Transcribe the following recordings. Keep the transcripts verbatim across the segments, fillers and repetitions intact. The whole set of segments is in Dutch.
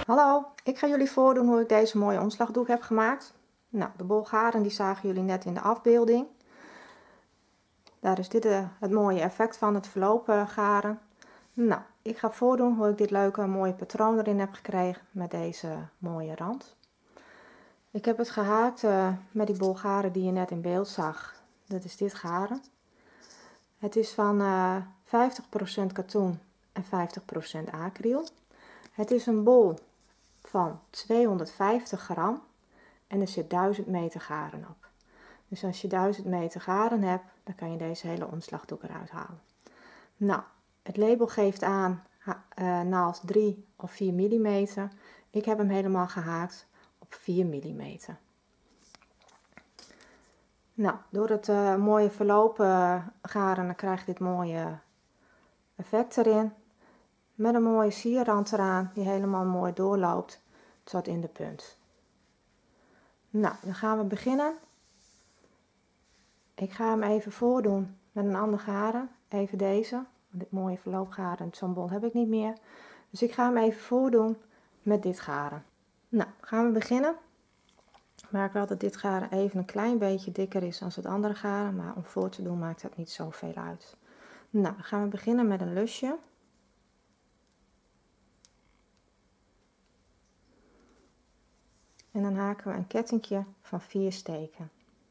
Hallo, ik ga jullie voordoen hoe ik deze mooie omslagdoek heb gemaakt. Nou, de bolgaren die zagen jullie net in de afbeelding. Daar is dit uh, het mooie effect van het verlopen garen. Nou, ik ga voordoen hoe ik dit leuke mooie patroon erin heb gekregen met deze mooie rand. Ik heb het gehaakt uh, met die bolgaren die je net in beeld zag. Dat is dit garen. Het is van uh, vijftig procent katoen en vijftig procent acryl. Het is een bol van tweehonderdvijftig gram en er zit duizend meter garen op. Dus als je duizend meter garen hebt, dan kan je deze hele omslagdoek eruit halen. Nou, het label geeft aan uh, naald drie of vier millimeter. Ik heb hem helemaal gehaakt op vier millimeter. Nou, door het uh, mooie verlopen garen dan krijg je dit mooie effect erin. Met een mooie sierrand eraan die helemaal mooi doorloopt tot in de punt. Nou, dan gaan we beginnen. Ik ga hem even voordoen met een ander garen. Even deze. Dit mooie verloopgaren, zo'n bol heb ik niet meer. Dus ik ga hem even voordoen met dit garen. Nou, gaan we beginnen. Ik merk wel dat dit garen even een klein beetje dikker is dan het andere garen. Maar om voor te doen maakt dat niet zoveel uit. Nou, dan gaan we beginnen met een lusje. En dan haken we een kettingje van vier steken.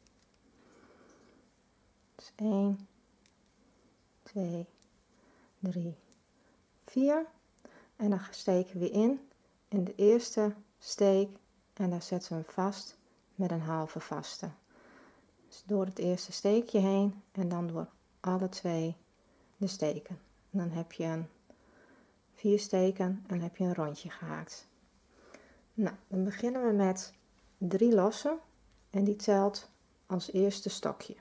Dus één, twee, drie, vier. En dan steken we in in de eerste steek en daar zetten we hem vast met een halve vaste. Dus door het eerste steekje heen en dan door alle twee de steken. En dan heb je een vier steken en dan heb je een rondje gehaakt. Nou, dan beginnen we met drie lossen en die telt als eerste stokje.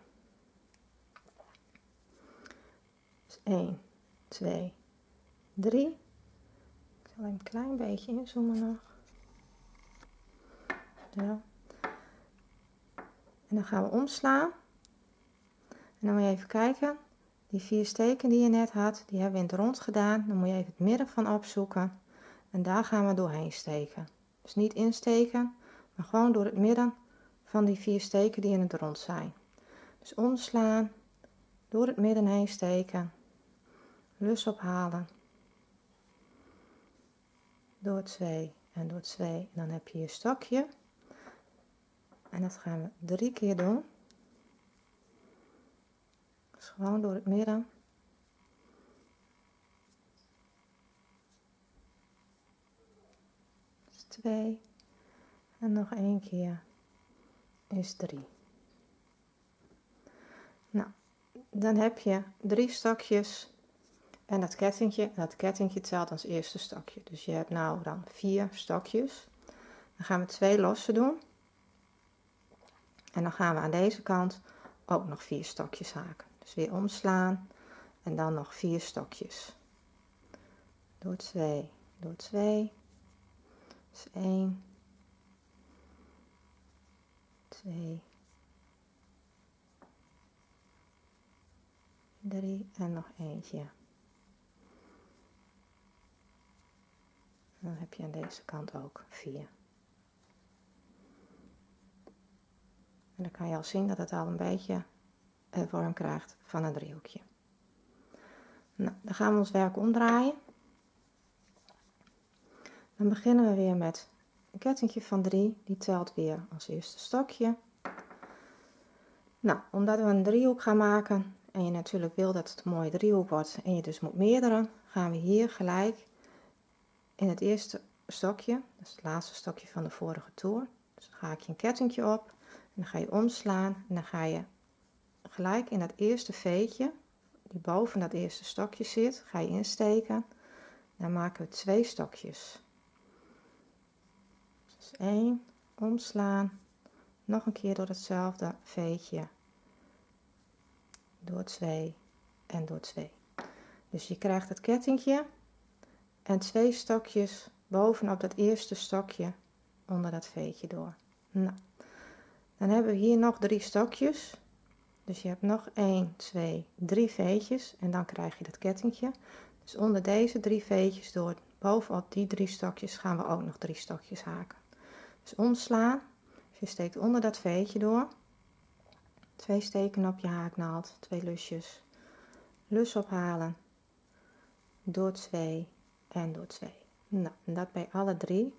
Dus één, twee, drie. Ik zal een klein beetje inzoomen nog. Zo. En dan gaan we omslaan. En dan moet je even kijken. Die vier steken die je net had, die hebben we in het rond gedaan. Dan moet je even het midden van opzoeken. En daar gaan we doorheen steken. Dus niet insteken, maar gewoon door het midden van die vier steken die in het rond zijn. Dus omslaan, door het midden heen steken, lus ophalen, door twee en door twee. En dan heb je je stokje. En dat gaan we drie keer doen. Dus gewoon door het midden. Dus twee. En nog één keer is drie. Nou, dan heb je drie stokjes en dat kettingje, dat kettingje telt als eerste stokje. Dus je hebt nou dan vier stokjes. Dan gaan we twee losse doen. En dan gaan we aan deze kant ook nog vier stokjes haken. Dus weer omslaan en dan nog vier stokjes. Door twee, door twee. Dus één, twee, drie en nog eentje. En dan heb je aan deze kant ook vier. En dan kan je al zien dat het al een beetje een vorm krijgt van een driehoekje. Nou, dan gaan we ons werk omdraaien. Dan beginnen we weer met een kettingje van drie. Die telt weer als eerste stokje. Nou, omdat we een driehoek gaan maken en je natuurlijk wil dat het een mooie driehoek wordt en je dus moet meerdere, gaan we hier gelijk in het eerste stokje, dat is het laatste stokje van de vorige toer. Dus dan haak je een kettingje op en dan ga je omslaan en dan ga je gelijk in dat eerste veetje, die boven dat eerste stokje zit, ga je insteken. Dan maken we twee stokjes. Dus één, omslaan, nog een keer door hetzelfde veetje, door twee en door twee. Dus je krijgt het kettingje en twee stokjes bovenop dat eerste stokje onder dat veetje door. Nou, dan hebben we hier nog drie stokjes. Dus je hebt nog één, twee, drie veetjes en dan krijg je dat kettingje. Dus onder deze drie veetjes door bovenop die drie stokjes gaan we ook nog drie stokjes haken. Dus omslaan, dus je steekt onder dat veetje door, twee steken op je haaknaald, twee lusjes, lus ophalen, door twee en door twee. Nou, en dat bij alle drie.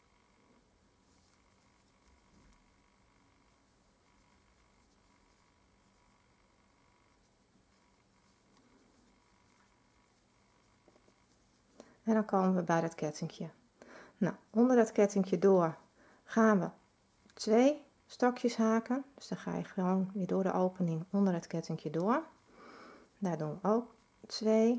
En dan komen we bij dat kettingje. Nou, onder dat kettingje door gaan we twee stokjes haken. Dus dan ga je gewoon weer door de opening onder het kettingje door. Daar doen we ook twee.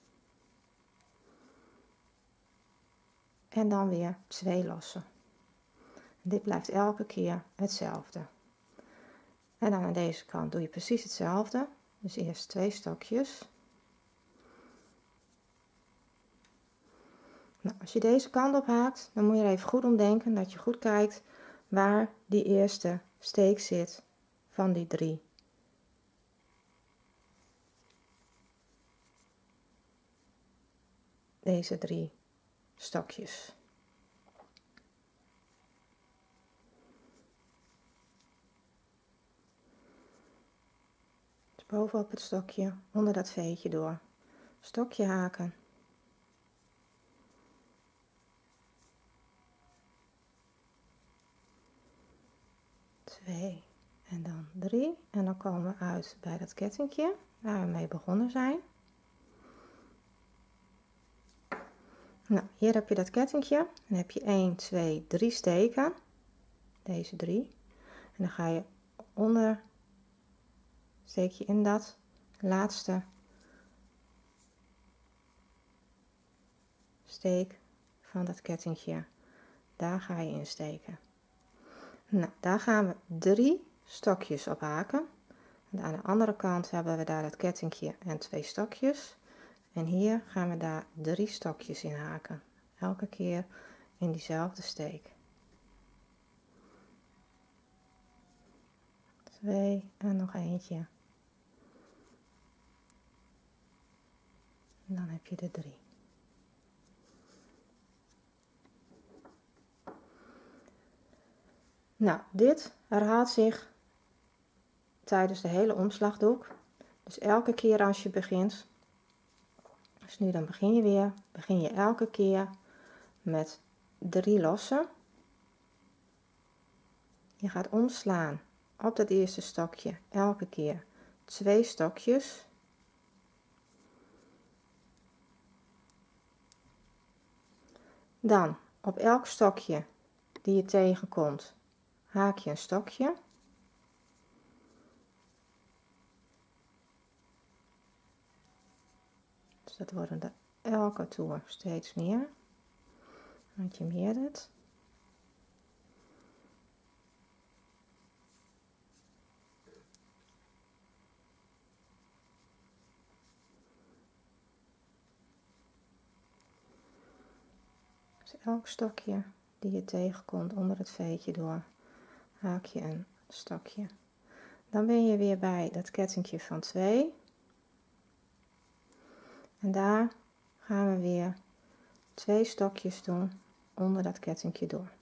En dan weer twee lossen. Dit blijft elke keer hetzelfde. En dan aan deze kant doe je precies hetzelfde. Dus eerst twee stokjes. Nou, als je deze kant op haakt, dan moet je er even goed om denken dat je goed kijkt waar die eerste steek zit van die drie. Deze drie stokjes. Dus bovenop het stokje, onder dat veetje door. Stokje haken. twee en dan drie. En dan komen we uit bij dat kettingje waar we mee begonnen zijn. Nou, hier heb je dat kettingje. Dan heb je een, twee, drie steken. Deze drie. En dan ga je onder, steek je in dat laatste steek van dat kettingje. Daar ga je in steken. Nou, daar gaan we drie stokjes op haken. En aan de andere kant hebben we daar het kettingje en twee stokjes. En hier gaan we daar drie stokjes in haken. Elke keer in diezelfde steek. Twee en nog eentje. En dan heb je er drie. Nou, dit herhaalt zich tijdens de hele omslagdoek. Dus elke keer als je begint, dus nu dan begin je weer, begin je elke keer met drie lossen. Je gaat omslaan op dat eerste stokje, elke keer twee stokjes. Dan op elk stokje die je tegenkomt, haak je een stokje. Dus dat worden er elke toer steeds meer. Want je meer het. Dus elk stokje die je tegenkomt onder het veetje door, haak je een stokje. Dan ben je weer bij dat kettingje van twee. En daar gaan we weer twee stokjes doen onder dat kettingje door.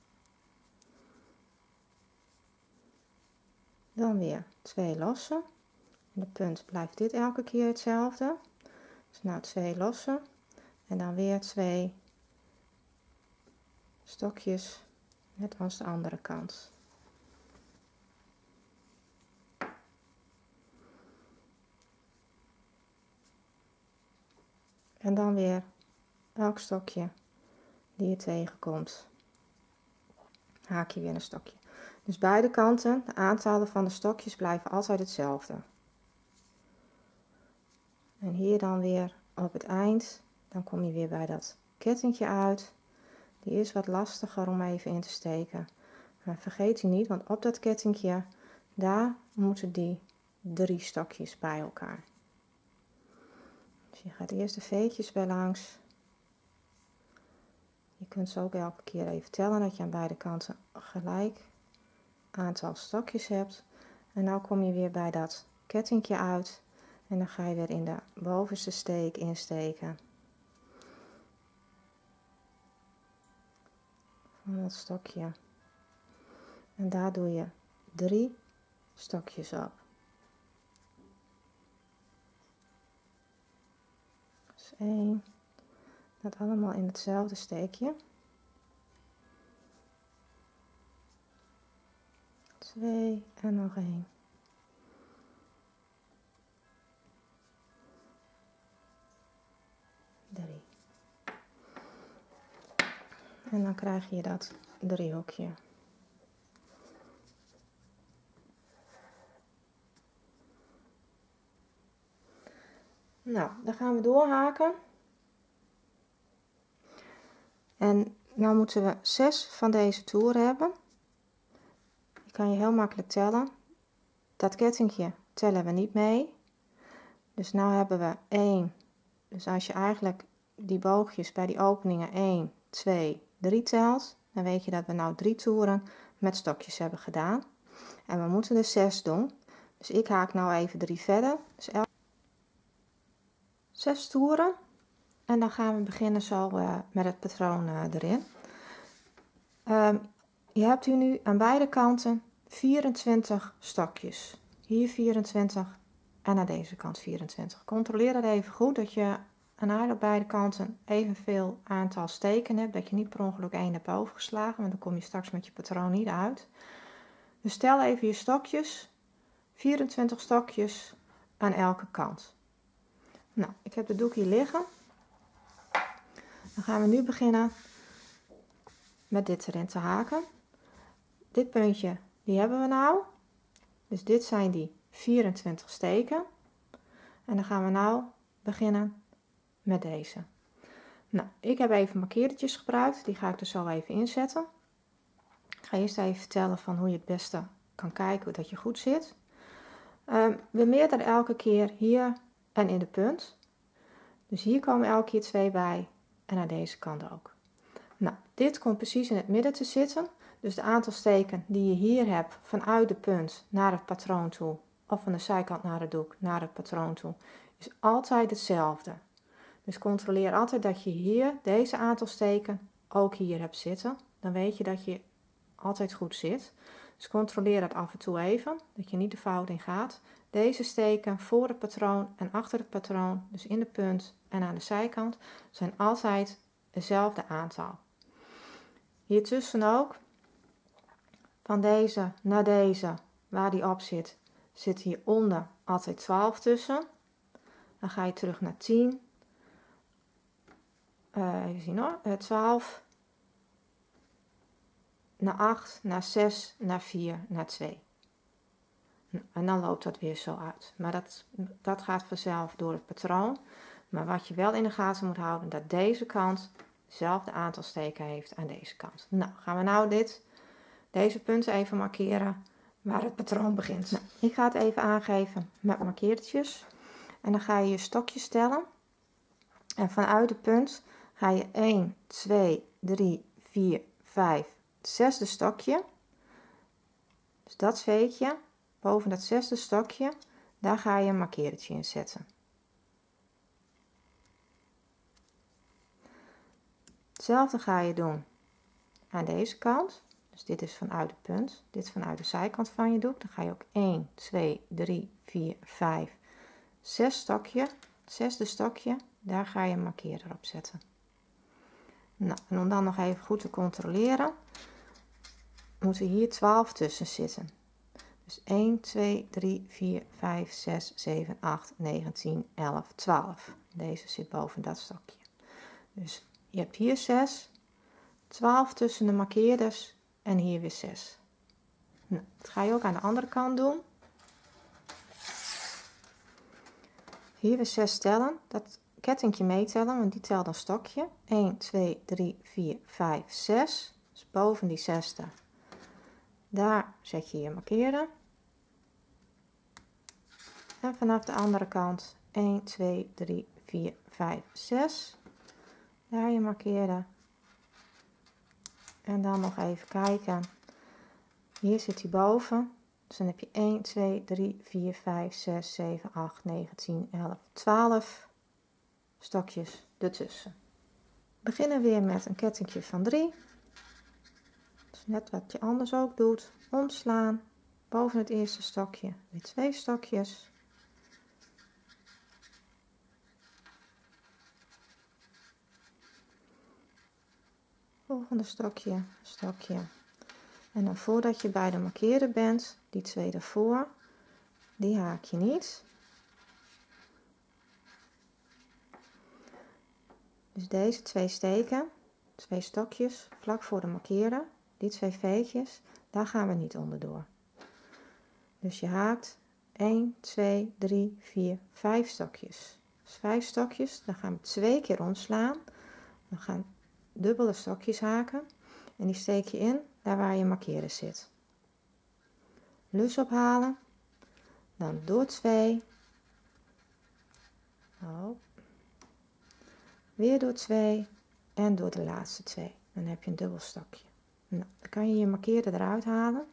Dan weer twee lossen. In de punt blijft dit elke keer hetzelfde. Dus nou twee lossen. En dan weer twee stokjes, net als de andere kant. En dan weer elk stokje die je tegenkomt, haak je weer een stokje. Dus beide kanten, de aantallen van de stokjes blijven altijd hetzelfde. En hier dan weer op het eind, dan kom je weer bij dat kettingje uit. Die is wat lastiger om even in te steken. Maar vergeet die niet, want op dat kettingje, daar moeten die drie stokjes bij elkaar. Dus je gaat eerst de veetjes bij langs. Je kunt ze ook elke keer even tellen, dat je aan beide kanten gelijk aantal stokjes hebt. En dan kom je weer bij dat kettingje uit. En dan ga je weer in de bovenste steek insteken. van het stokje. En daar doe je drie stokjes op. Dus één, dat allemaal in hetzelfde steekje. Twee en nog één. Drie. En dan krijg je dat driehoekje. Nou, dan gaan we doorhaken. En nou moeten we zes van deze toeren hebben. Die kan je heel makkelijk tellen. Dat kettingje tellen we niet mee. Dus nu hebben we één. Dus als je eigenlijk die boogjes bij die openingen één, twee, drie telt, dan weet je dat we nou drie toeren met stokjes hebben gedaan. En we moeten er zes doen. Dus ik haak nou even drie verder. Dus elk zes toeren. En dan gaan we beginnen zo uh, met het patroon uh, erin. Um, je hebt hier nu aan beide kanten vierentwintig stokjes. Hier vierentwintig en aan deze kant vierentwintig. Controleer dat even goed, dat je aan op beide kanten evenveel aantal steken hebt. Dat je niet per ongeluk één hebt overgeslagen, want dan kom je straks met je patroon niet uit. Dus tel even je stokjes. vierentwintig stokjes aan elke kant. Nou, ik heb de doek hier liggen. Dan gaan we nu beginnen met dit erin te haken. Dit puntje, die hebben we nou. Dus dit zijn die vierentwintig steken. En dan gaan we nou beginnen met deze. Nou, ik heb even markeertjes gebruikt. Die ga ik er zo even inzetten. Ik ga eerst even vertellen van hoe je het beste kan kijken dat je goed zit. Um, we meerderen elke keer hier en in de punt. Dus hier komen elke keer twee bij. En aan deze kant ook. Nou, dit komt precies in het midden te zitten. Dus de aantal steken die je hier hebt vanuit de punt naar het patroon toe. Of van de zijkant naar de doek naar het patroon toe. Is altijd hetzelfde. Dus controleer altijd dat je hier deze aantal steken ook hier hebt zitten. Dan weet je dat je altijd goed zit. Dus controleer dat af en toe even. Dat je niet de fout in gaat. Deze steken voor het patroon en achter het patroon. Dus in de punt en aan de zijkant. Zijn altijd hetzelfde aantal. Hiertussen ook. Van deze naar deze. Waar die op zit. Zit hieronder altijd twaalf tussen. Dan ga je terug naar tien. Uh, even zien hoor. Uh, twaalf. Naar acht. Naar zes. Naar vier. Naar twee. En dan loopt dat weer zo uit. Maar dat, dat gaat vanzelf door het patroon. Maar wat je wel in de gaten moet houden. Dat deze kant hetzelfde aantal steken heeft aan deze kant. Nou, gaan we nou dit, deze punten even markeren. Waar het patroon begint. Nou, ik ga het even aangeven met markeertjes. En dan ga je je stokjes tellen. En vanuit de punt ga je één, twee, drie, vier, vijf, het zesde stokje. Dus dat veetje. Boven dat zesde stokje, daar ga je een markeertje in zetten. Hetzelfde ga je doen aan deze kant. Dus dit is vanuit de punt, dit vanuit de zijkant van je doek. Dan ga je ook één, twee, drie, vier, vijf, zes stokje. Het zesde stokje, daar ga je een markeerder op zetten. Nou, en om dan nog even goed te controleren, moeten hier twaalf tussen zitten. Dus één, twee, drie, vier, vijf, zes, zeven, acht, negen, tien, elf, twaalf. Deze zit boven dat stokje. Dus je hebt hier zes, twaalf tussen de markeerders en hier weer zes. Nou, dat ga je ook aan de andere kant doen. Hier weer zes tellen. Dat kettingje meetellen, want die telt een stokje. één, twee, drie, vier, vijf, zes. Dus boven die zesde. Daar zet je je markeerder. En vanaf de andere kant één, twee, drie, vier, vijf, zes. Daar je markeerder. En dan nog even kijken. Hier zit hij boven. Dus dan heb je één, twee, drie, vier, vijf, zes, zeven, acht, negen, tien, elf, twaalf stokjes ertussen. We beginnen weer met een kettingje van drie. Dus net wat je anders ook doet. Omslaan. Boven het eerste stokje weer twee stokjes. Volgende stokje, stokje. En dan voordat je bij de markeerder bent, die twee ervoor, die haak je niet. Dus deze twee steken, twee stokjes vlak voor de markeerder, die twee veetjes, daar gaan we niet onderdoor. Dus je haakt een, twee, drie, vier, vijf stokjes. Dus vijf stokjes, dan gaan we twee keer omslaan. We gaan dubbele stokjes haken en die steek je in daar waar je markeerder zit. Lus ophalen, dan door twee, oh, weer door twee en door de laatste twee. Dan heb je een dubbel stokje. Nou, dan kan je je markeerder eruit halen.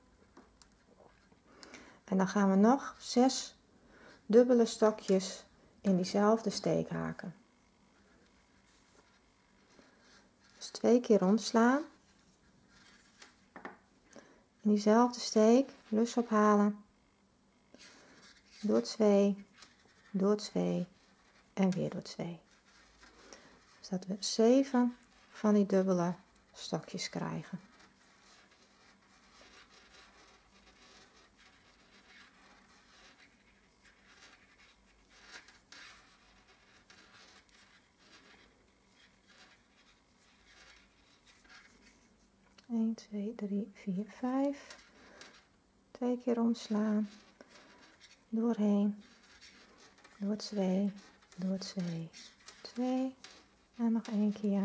En dan gaan we nog zes dubbele stokjes in diezelfde steek haken. Dus twee keer omslaan. In diezelfde steek, lus ophalen. Door twee, door twee en weer door twee. Dus dat we zeven van die dubbele stokjes krijgen. een, twee, drie, vier, vijf. Twee keer omslaan. Doorheen. Door twee. Door twee. twee. En nog één keer.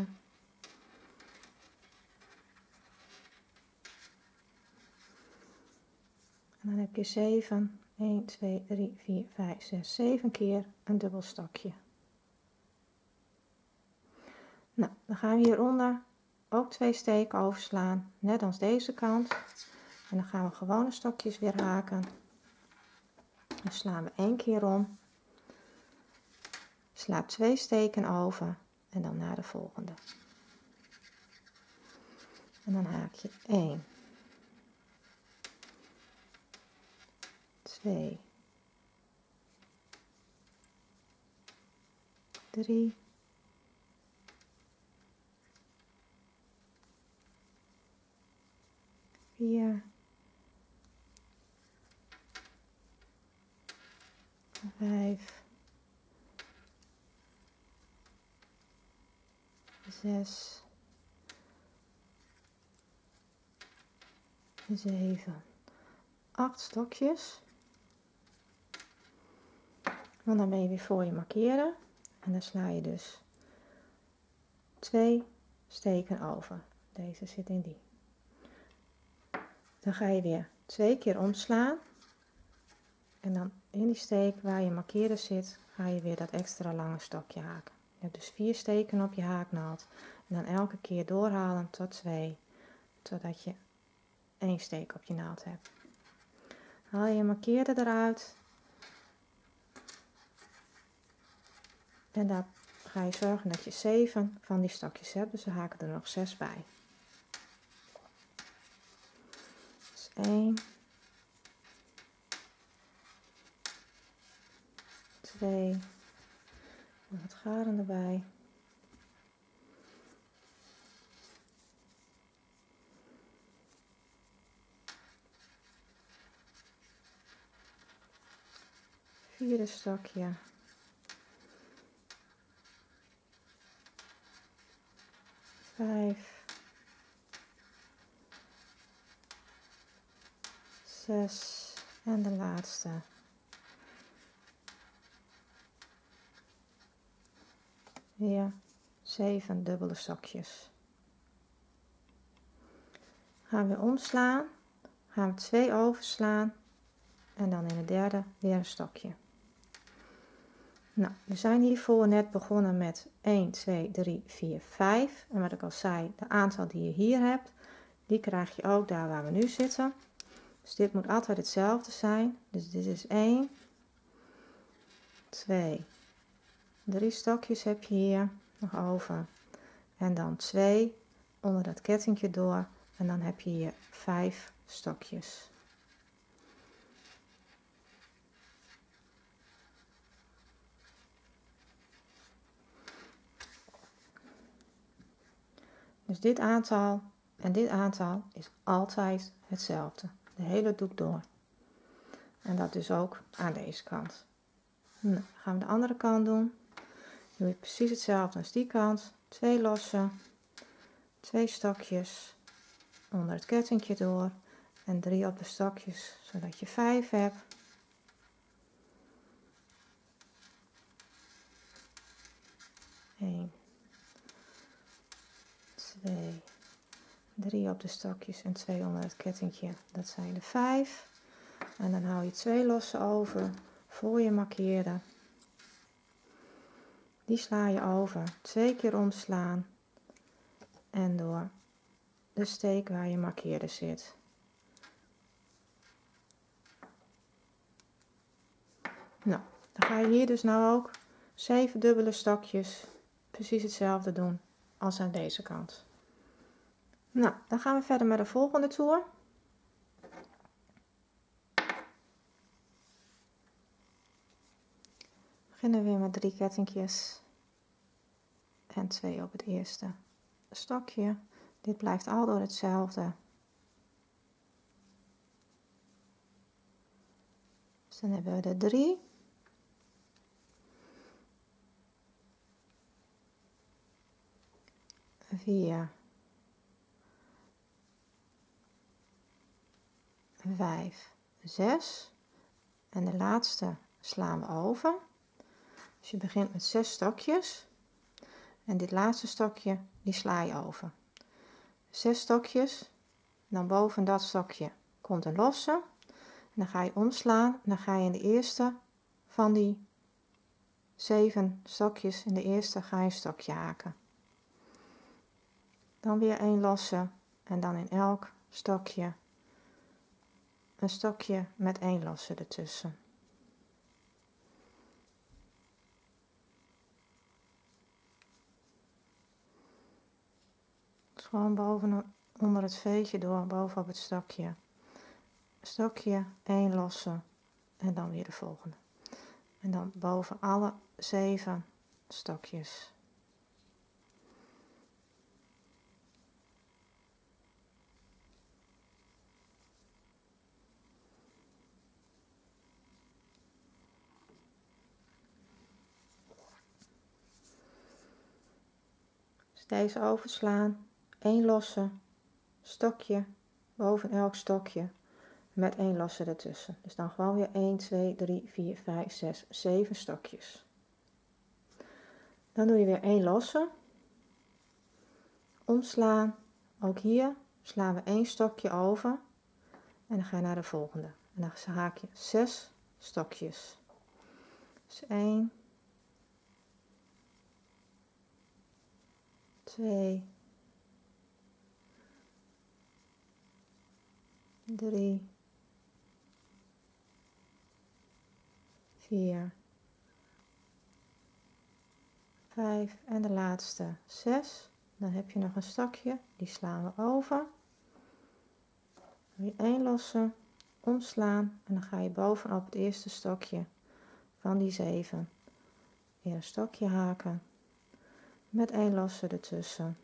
En dan heb je zeven. een, twee, drie, vier, vijf, zes, zeven keer een dubbel stokje. Nou, dan gaan we hieronder ook twee steken overslaan, net als deze kant. En dan gaan we gewone stokjes weer haken. Dan slaan we één keer om. Sla twee steken over en dan naar de volgende. En dan haak je één, twee, drie, vier, vijf, zes, zeven, acht stokjes. Want dan ben je weer voor je markeren en dan sla je dus twee steken over. Deze zit in die. Dan ga je weer twee keer omslaan en dan in die steek waar je markeerder zit, ga je weer dat extra lange stokje haken. Je hebt dus vier steken op je haaknaald en dan elke keer doorhalen tot twee, totdat je één steek op je naald hebt. Haal je markeerder eruit en daar ga je zorgen dat je zeven van die stokjes hebt, dus we haken er nog zes bij. Dus één, twee, wat garen erbij. Vierde stokje. Vijf. Zes. En de laatste. Weer zeven dubbele stokjes. Gaan we omslaan. Gaan we twee overslaan. En dan in de derde weer een stokje. Nou, we zijn hiervoor net begonnen met een, twee, drie, vier, vijf. En wat ik al zei, de aantal die je hier hebt, die krijg je ook daar waar we nu zitten. Dus dit moet altijd hetzelfde zijn. Dus dit is één, twee, drie stokjes heb je hier nog over. En dan twee onder dat kettingje door En dan heb je hier vijf stokjes. Dus dit aantal en dit aantal is altijd hetzelfde. De hele doek door. En dat dus ook aan deze kant. Nou, dan gaan we de andere kant doen. Doe je precies hetzelfde als die kant. Twee losse, twee stokjes onder het kettingje door en drie op de stokjes, zodat je vijf hebt. één, twee, drie op de stokjes en twee onder het kettingje, dat zijn er vijf. En dan hou je twee losse over voor je markeerde. Die sla je over, twee keer omslaan en door de steek waar je markeerde zit. Nou, dan ga je hier dus nou ook zeven dubbele stokjes precies hetzelfde doen als aan deze kant. Nou, dan gaan we verder met de volgende toer. We beginnen weer met drie kettingjes en twee op het eerste stokje. Dit blijft aldoor hetzelfde. Dus dan hebben we er drie. vier, vijf, zes en de laatste slaan we over. Dus je begint met zes stokjes en dit laatste stokje die sla je over. Zes stokjes, dan boven dat stokje komt een losse en dan ga je omslaan en dan ga je in de eerste van die zeven stokjes, in de eerste ga je een stokje haken. Dan weer een losse en dan in elk stokje een stokje met één losse ertussen. Dus gewoon boven onder het veetje door, bovenop het stokje. Stokje, één losse en dan weer de volgende. En dan boven alle zeven stokjes. Deze overslaan, één losse stokje boven elk stokje met één losse ertussen. Dus dan gewoon weer één, twee, drie, vier, vijf, zes, zeven stokjes. Dan doe je weer één losse, omslaan, ook hier slaan we één stokje over en dan ga je naar de volgende. En dan haak je zes stokjes. Dus één, twee, drie, vier, vijf en de laatste zes. Dan heb je nog een stokje, die slaan we over. Weer één losse, omslaan en dan ga je bovenop het eerste stokje van die zeven weer een stokje haken met één losse ertussen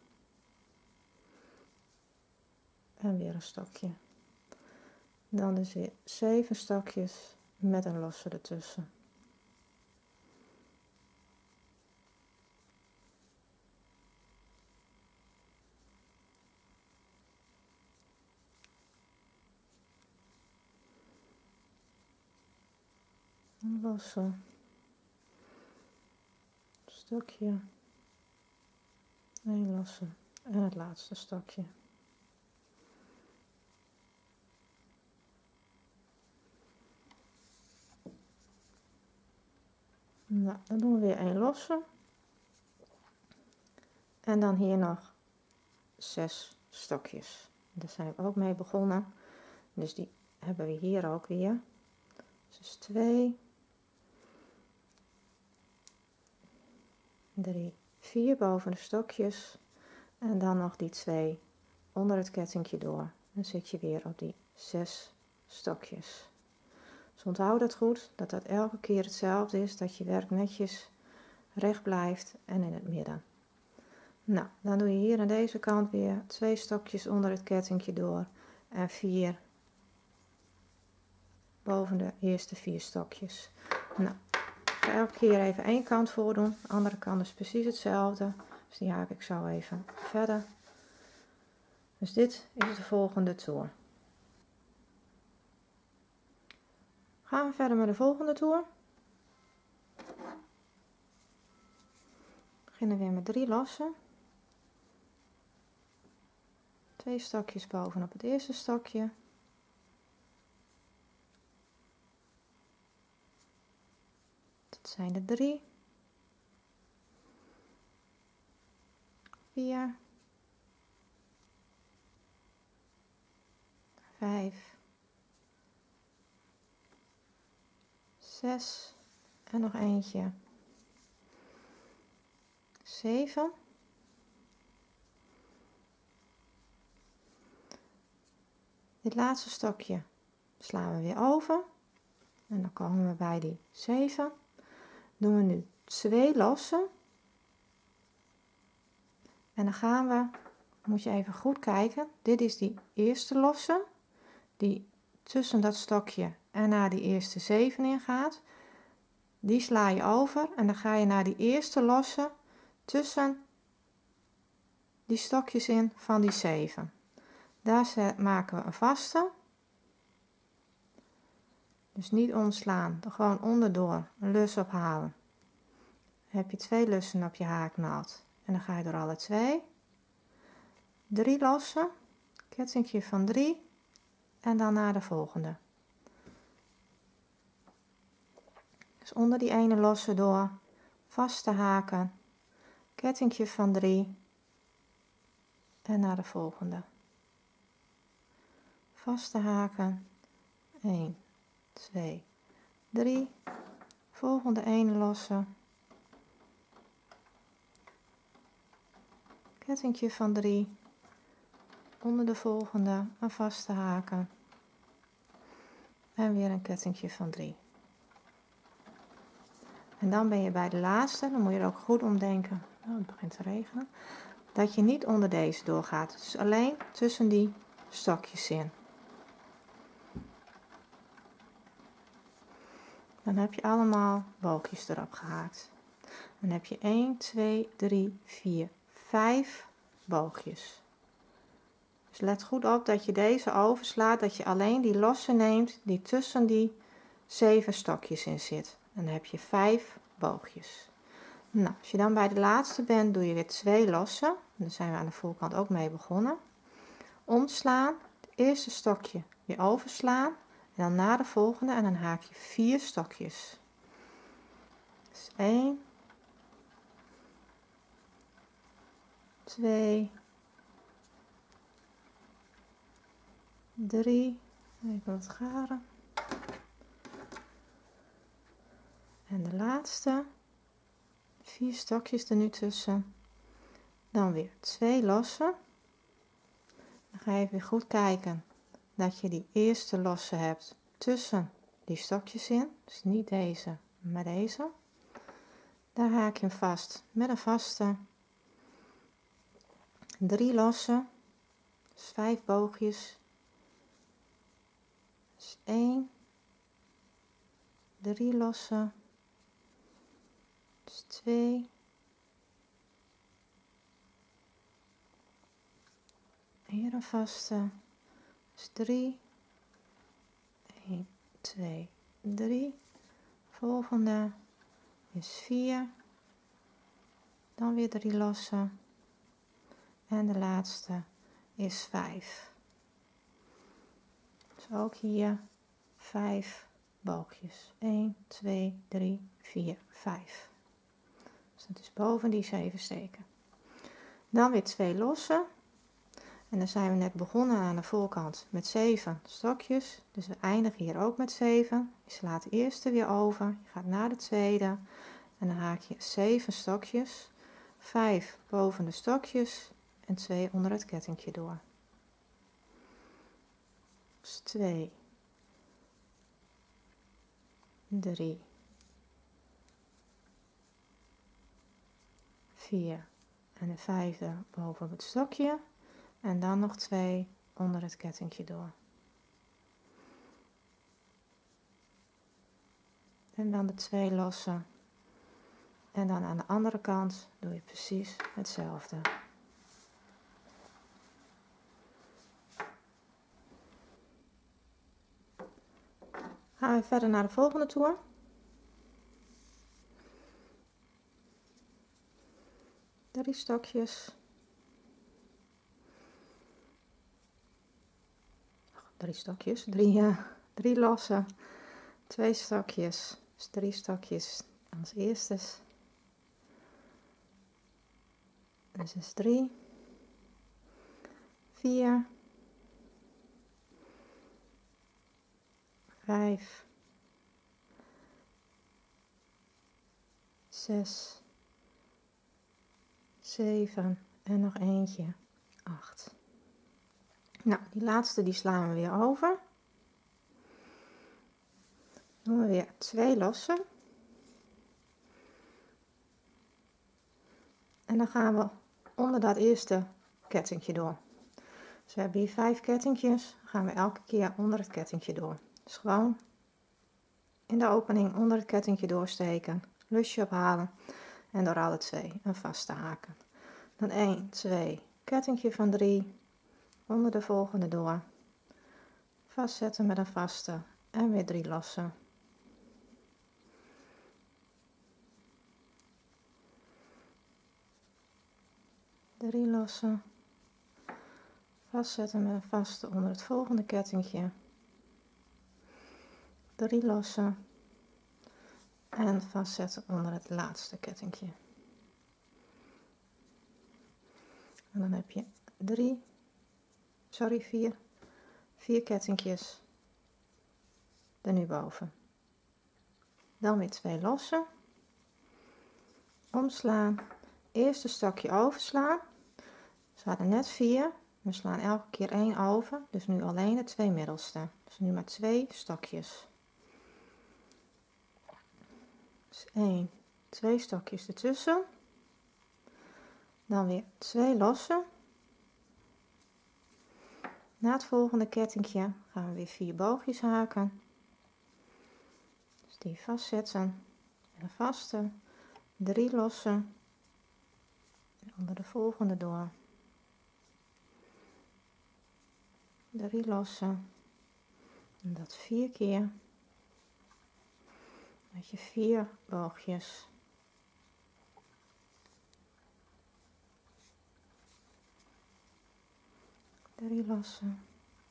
en weer een stokje. Dan dus weer zeven stokjes met een losse ertussen. Een losse stokje, een losse en het laatste stokje. Nou, dan doen we weer een losse en dan hier nog zes stokjes. Daar zijn we ook mee begonnen, dus die hebben we hier ook weer. Dus twee, drie, vier boven de stokjes en dan nog die twee onder het kettingje door. Dan zit je weer op die zes stokjes. Dus onthoud dat goed, dat dat elke keer hetzelfde is, dat je werk netjes recht blijft en in het midden. Nou, dan doe je hier aan deze kant weer twee stokjes onder het kettingje door en vier boven de eerste vier stokjes. Nou, ik ga elke keer even één kant voordoen, de andere kant is precies hetzelfde, dus die haak ik zo even verder. Dus dit is de volgende toer. Gaan we verder met de volgende toer. We beginnen weer met drie lossen. Twee stokjes bovenop het eerste stokje. Dat zijn er drie. Vier. Vijf. Zes. En nog eentje. Zeven. Dit laatste stokje slaan we weer over. En dan komen we bij die zeven. Doen we nu twee lossen. En dan gaan we, moet je even goed kijken. Dit is die eerste losse. Die tussen dat stokje en naar die eerste zeven ingaat. Die sla je over. En dan ga je naar die eerste losse tussen die stokjes in van die zeven. Daar maken we een vaste. Dus niet omslaan, er gewoon onderdoor een lus ophalen. Dan heb je twee lussen op je haaknaald. En dan ga je door alle twee. Drie lossen, kettingje van drie en dan naar de volgende. Dus onder die ene losse door, vaste haken, kettingje van drie en naar de volgende. Vaste haken, een, twee, drie, volgende ene losse, kettingje van drie, onder de volgende een vaste haken en weer een kettingje van drie. En dan ben je bij de laatste, dan moet je er ook goed om denken, oh, het begint te regenen, dat je niet onder deze doorgaat, dus alleen tussen die stokjes in. Dan heb je allemaal boogjes erop gehaakt. Dan heb je een, twee, drie, vier, vijf boogjes. Dus let goed op dat je deze overslaat, dat je alleen die losse neemt die tussen die zeven stokjes in zit. En dan heb je vijf boogjes. Nou, als je dan bij de laatste bent, doe je weer twee lossen. Daar zijn we aan de voorkant ook mee begonnen. Omslaan, het eerste stokje weer overslaan. En dan naar de volgende en dan haak je vier stokjes. Dus één, twee, drie, even wat garen. En de laatste, vier stokjes er nu tussen. Dan weer twee lossen. Dan ga je weer goed kijken dat je die eerste losse hebt tussen die stokjes in. Dus niet deze, maar deze. Daar haak je hem vast met een vaste. Drie lossen. Dus vijf boogjes. Dus één. Drie lossen. Dus twee. Hier een vaste. Dus drie. een, twee, drie. Volgende is vier. Dan weer drie lossen. En de laatste is vijf. Dus ook hier vijf boogjes. een, twee, drie, vier, vijf. Dus dat is boven die zeven steken. Dan weer twee lossen. En dan zijn we net begonnen aan de voorkant met zeven stokjes. Dus we eindigen hier ook met zeven. Je slaat de eerste weer over. Je gaat naar de tweede. En dan haak je zeven stokjes. vijf boven de stokjes. En twee onder het kettingje door. Dus twee, drie, vier en de vijfde boven op het stokje en dan nog twee onder het kettingje door. En dan de twee lossen. En dan aan de andere kant doe je precies hetzelfde. Gaan we verder naar de volgende toer. Drie stokjes. Drie stokjes, drie, uh, drie lossen. Twee stokjes, dus drie stokjes als eerste. Dus is drie, vier, vijf, zes, zeven en nog eentje, acht. Nou, die laatste die slaan we weer over. Doen we weer twee lossen. En dan gaan we onder dat eerste kettingje door. Dus we hebben hier vijf kettingjes, gaan we elke keer onder het kettingje door. Dus gewoon in de opening onder het kettingje doorsteken, lusje ophalen en door alle twee een vaste haken. Dan één, twee, kettingje van drie, onder de volgende door, vastzetten met een vaste en weer drie lossen. Drie lossen, vastzetten met een vaste onder het volgende kettingje, drie lossen en vastzetten onder het laatste kettingje. En dan heb je drie, sorry vier, vier kettingjes er nu boven. Dan weer twee lossen, omslaan, eerste stokje overslaan. Dus we hadden net vier, we slaan elke keer één over, dus nu alleen de twee middelste. Dus nu maar twee stokjes. Dus één, twee stokjes ertussen. Dan weer twee lossen. Na het volgende kettingje gaan we weer vier boogjes haken. Dus die vastzetten en een vaste, drie lossen en onder de volgende door. Drie lossen en dat vier keer. Met je vier boogjes. Drie lossen.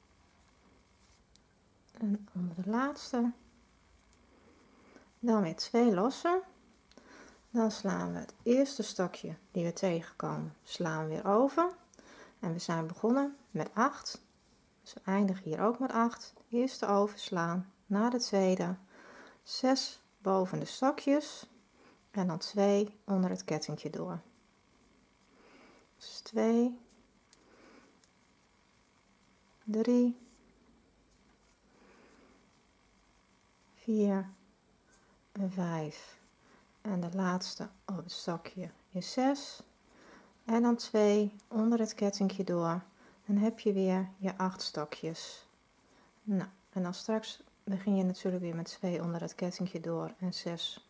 En onder de laatste. Dan weer twee lossen. Dan slaan we het eerste stokje die we tegenkomen, slaan we weer over. En we zijn begonnen met acht. Dus we eindigen hier ook met acht. De eerste overslaan, naar de tweede. zes boven de stokjes. En dan twee onder het kettingje door. Dus twee. drie. vier. En vijf. En de laatste op het stokje is zes. En dan twee onder het kettingje door. Dan heb je weer je acht stokjes. Nou, en dan straks begin je natuurlijk weer met twee onder het kettingje door en zes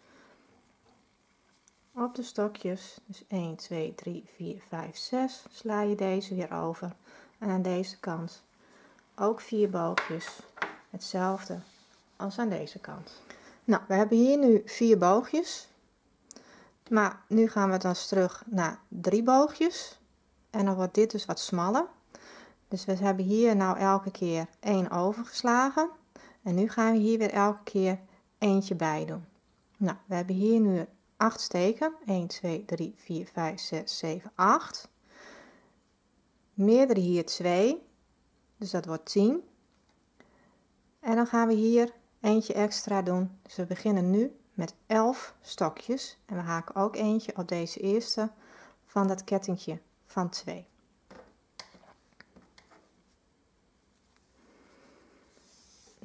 op de stokjes. Dus één, twee, drie, vier, vijf, zes. Sla je deze weer over. En aan deze kant ook vier boogjes. Hetzelfde als aan deze kant. Nou, we hebben hier nu vier boogjes. Maar nu gaan we dan terug naar drie boogjes. En dan wordt dit dus wat smaller. Dus we hebben hier nou elke keer één overgeslagen. En nu gaan we hier weer elke keer eentje bij doen. Nou, we hebben hier nu acht steken. een, twee, drie, vier, vijf, zes, zeven, acht. Meerdere hier twee. Dus dat wordt tien. En dan gaan we hier eentje extra doen. Dus we beginnen nu met elf stokjes. En we haken ook eentje op deze eerste van dat kettingje van twee.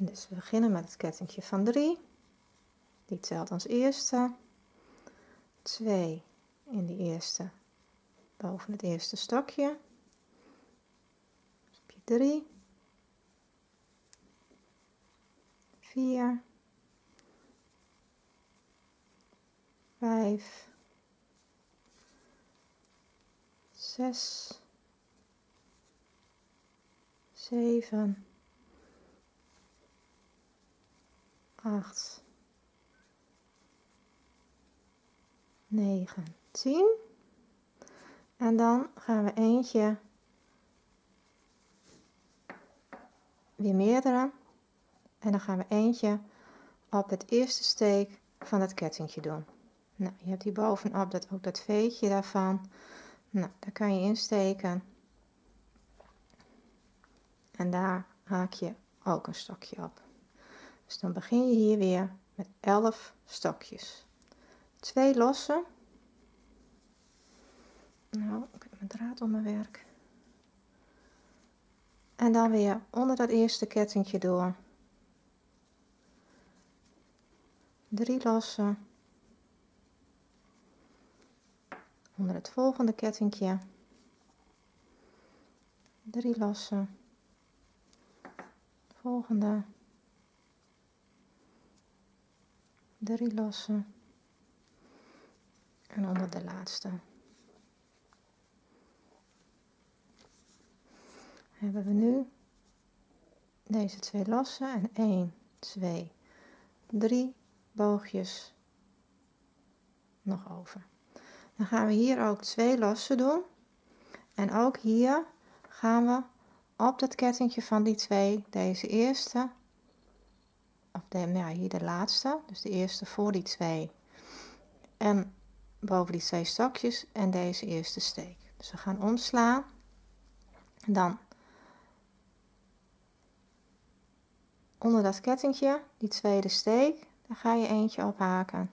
Dus we beginnen met het kettingje van drie. Die telt als eerste. twee in die eerste, boven het eerste stokje. Dus heb je drie. vier. vijf. zes. zeven. acht. negen, tien. En dan gaan we eentje weer meerdere. En dan gaan we eentje op het eerste steek van het kettingje doen. Nou, je hebt hier bovenop dat, ook dat veetje daarvan. Nou, daar kan je insteken. En daar haak je ook een stokje op. Dus dan begin je hier weer met elf stokjes. Twee losse. Nou, ik heb mijn draad om mijn werk. En dan weer onder dat eerste kettingje door. Drie losse. Onder het volgende kettingje. Drie losse. Volgende. Drie losse. En onder de laatste. Hebben we nu deze twee losse en één, twee, drie boogjes nog over. Dan gaan we hier ook twee losse doen. En ook hier gaan we op dat kettingje van die twee, deze eerste, of de, ja, hier de laatste, dus de eerste voor die twee. En boven die twee stokjes en deze eerste steek. Dus we gaan omslaan. En dan onder dat kettingje, die tweede steek, daar ga je eentje op haken.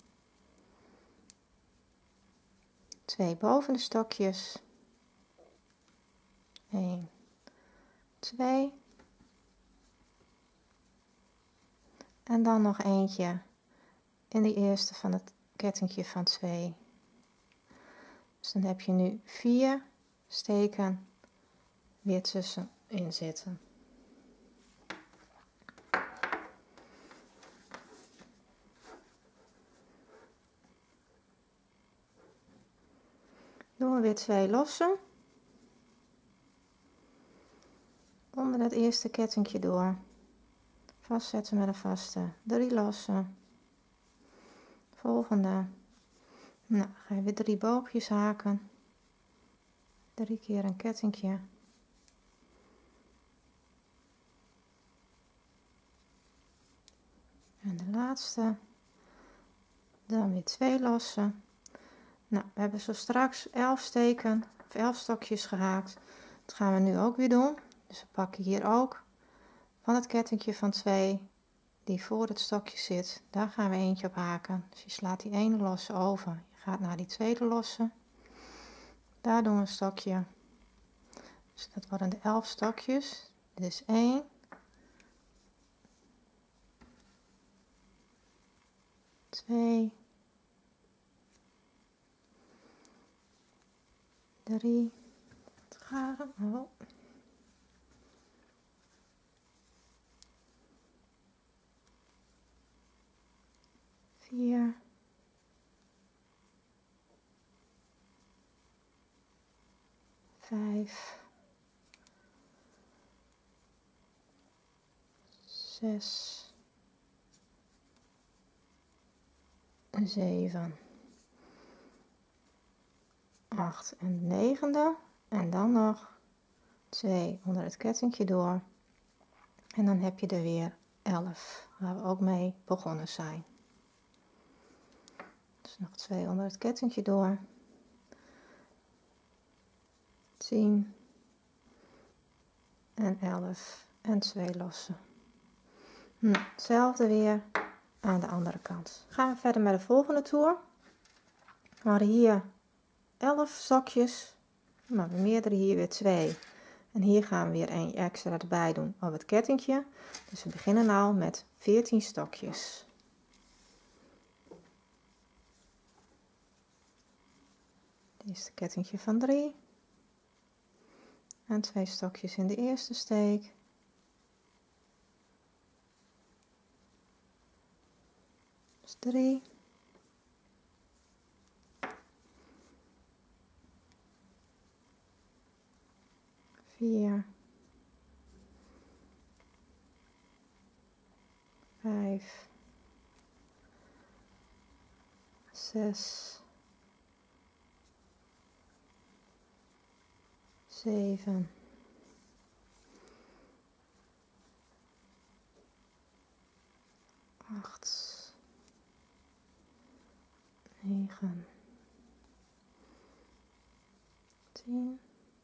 Twee boven de stokjes. één, twee. En dan nog eentje in die eerste van het kettingje van twee. Dus dan heb je nu vier steken weer tussenin zitten. Doen we weer twee losse. Onder het eerste kettingje door. Vastzetten met een vaste. Drie losse. Volgende. Nou, ga je weer drie boogjes haken. Drie keer een kettingje. En de laatste. Dan weer twee losse. Nou, we hebben zo straks elf steken of elf stokjes gehaakt. Dat gaan we nu ook weer doen. Dus we pakken hier ook van het kettingje van twee die voor het stokje zit. Daar gaan we eentje op haken. Dus je slaat die ene losse over. Je gaat naar die tweede losse. Daar doen we een stokje. Dus dat worden de elf stokjes. Dit is één. twee. drie. Het garen. Oh. vier. vijf. zes. zeven. acht en negende. En dan nog twee onder het kettingje door. En dan heb je er weer elf, waar we ook mee begonnen zijn. Dus nog twee onder het kettingje door. tien en elf en twee losse. Nou, hetzelfde weer aan de andere kant. Gaan we verder met de volgende toer. We hadden hier elf stokjes, maar we meerdere hier weer twee. En hier gaan we weer een extra erbij doen op het kettingje. Dus we beginnen al met veertien stokjes. Het eerste kettingje van drie. En twee stokjes in de eerste steek. Dus drie. Vier. Vijf. Zes. Zeven. Acht. Negen. Tien.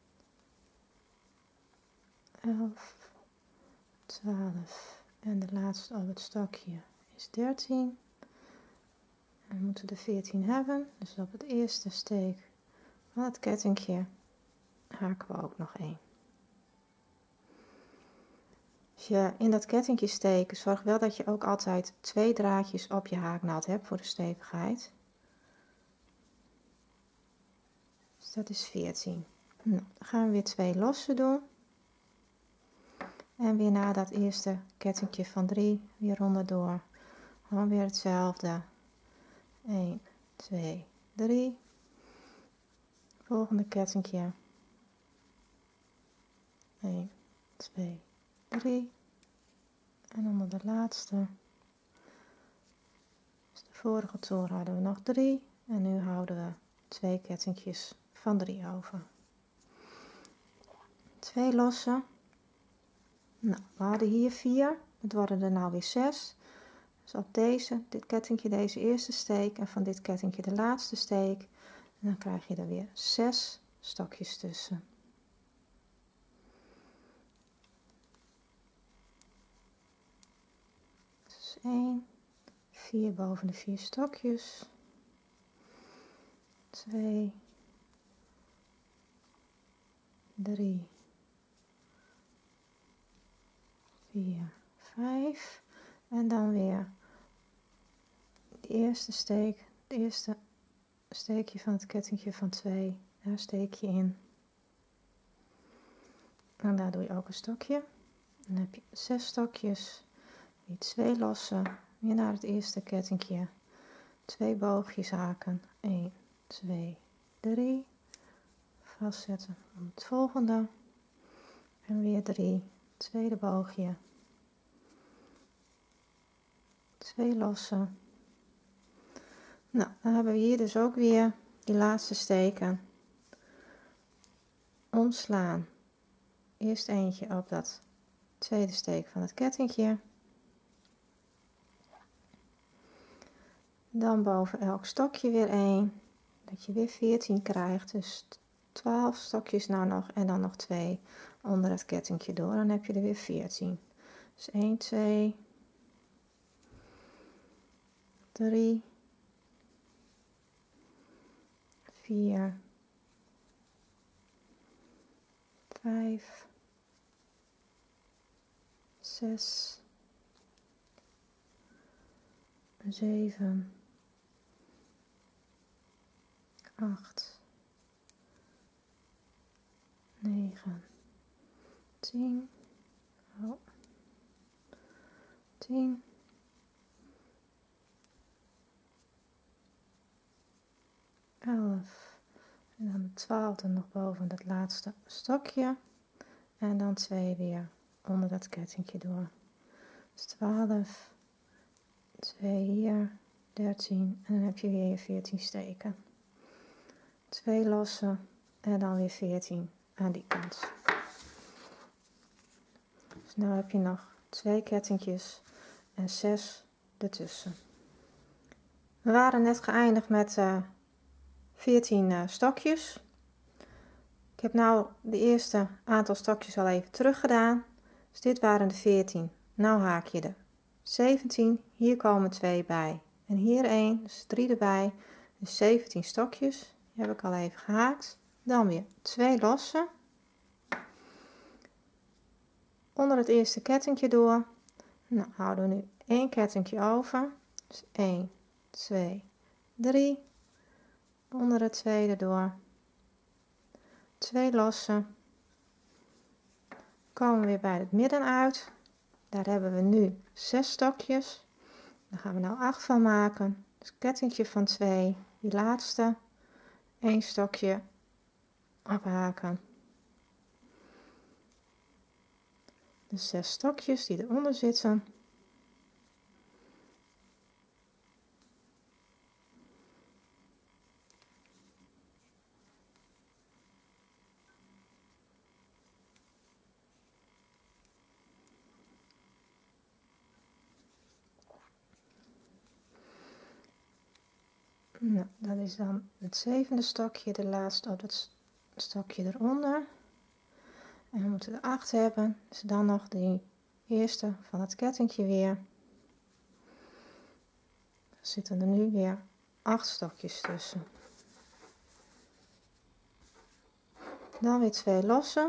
Elf. Twaalf. En de laatste op het stokje is dertien. En we moeten er veertien hebben. Dus op het eerste steek van het kettingje haken we ook nog één. Als je in dat kettingje steekt, zorg wel dat je ook altijd twee draadjes op je haaknaald hebt voor de stevigheid. Dus dat is veertien. Nou, dan gaan we weer twee losse doen. En weer na dat eerste kettingje van drie weer onderdoor. Gewoon weer hetzelfde. een, twee, drie. Volgende kettingje. een, twee, drie. En onder de laatste. Dus de vorige toer hadden we nog drie. En nu houden we twee kettingjes van drie over. Twee losse. Nou, we hadden hier vier. Het worden er nou weer zes. Dus op deze, dit kettingje deze eerste steek. En van dit kettingje de laatste steek. En dan krijg je er weer zes stokjes tussen. Dus één. vier boven de vier stokjes. twee. drie. vier, vijf. En dan weer de eerste steek, het eerste steekje van het kettingje van twee, daar steek je in. En daar doe je ook een stokje. Dan heb je zes stokjes, weer twee losse, weer naar het eerste kettingje, twee boogjes haken, een, twee, drie, vastzetten op het volgende en weer drie, tweede boogje, twee losse. Nou, dan hebben we hier dus ook weer die laatste steken. Omslaan. Eerst eentje op dat tweede steek van het kettingje. Dan boven elk stokje weer één. Dat je weer veertien krijgt. Dus twaalf stokjes nou nog en dan nog twee onder het kettingje door. Dan heb je er weer veertien. Dus één, twee, drie, vier, vijf, zes, zeven, acht, negen, tien, oh, tien, elf en dan de twaalfde nog boven dat laatste stokje en dan twee weer onder dat kettingje door. Dus twaalf, twee hier, dertien en dan heb je weer je veertien steken. Twee losse en dan weer veertien aan die kant. Dus nu heb je nog twee kettingjes en zes ertussen. We waren net geëindigd met uh, veertien uh, stokjes. Ik heb nou de eerste aantal stokjes al even terug gedaan. Dus dit waren de veertien. Nou haak je er zeventien. Hier komen twee bij. En hier één, dus drie erbij. Dus zeventien stokjes. Die heb ik al even gehaakt. Dan weer twee losse. onder het eerste kettingje door. Nou, houden we nu één kettingje over. Dus één, twee, drie. Onder het tweede door. Twee lossen. Komen we weer bij het midden uit. Daar hebben we nu zes stokjes. Daar gaan we nou acht van maken. Dus kettingje van twee. Die laatste. één stokje ophaken. De zes stokjes die eronder zitten. Nou, dat is dan het zevende stokje, de laatste op het stokje eronder. En we moeten er acht hebben, dus dan nog de eerste van het kettingje weer. Er zitten er nu weer acht stokjes tussen. Dan weer twee lossen.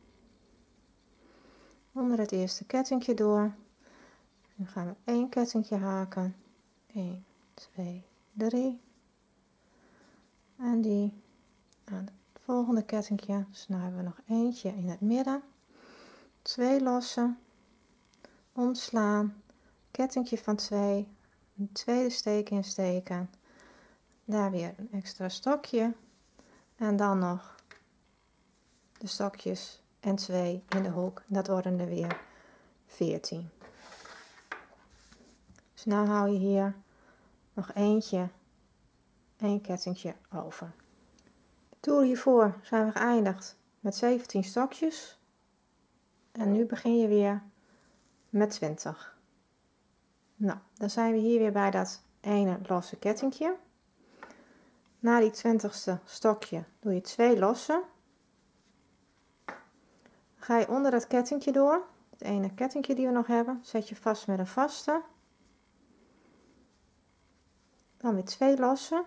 Onder het eerste kettingje door. Nu gaan we één kettingje haken. één, twee, drie. En die aan het volgende kettingje, dus nu hebben we nog eentje in het midden. Twee lossen. Omslaan. Kettingje van twee. Een tweede steek insteken. Daar weer een extra stokje. En dan nog de stokjes en twee in de hoek. Dat worden er weer veertien. Dus nu hou je hier nog eentje, één kettingje over. De toer hiervoor zijn we geëindigd met zeventien stokjes. En nu begin je weer met twintig. Nou, dan zijn we hier weer bij dat ene losse kettingje. Na die twintigste stokje doe je twee lossen. Dan ga je onder het kettingje door. Het ene kettingje die we nog hebben, zet je vast met een vaste. Dan weer twee lossen.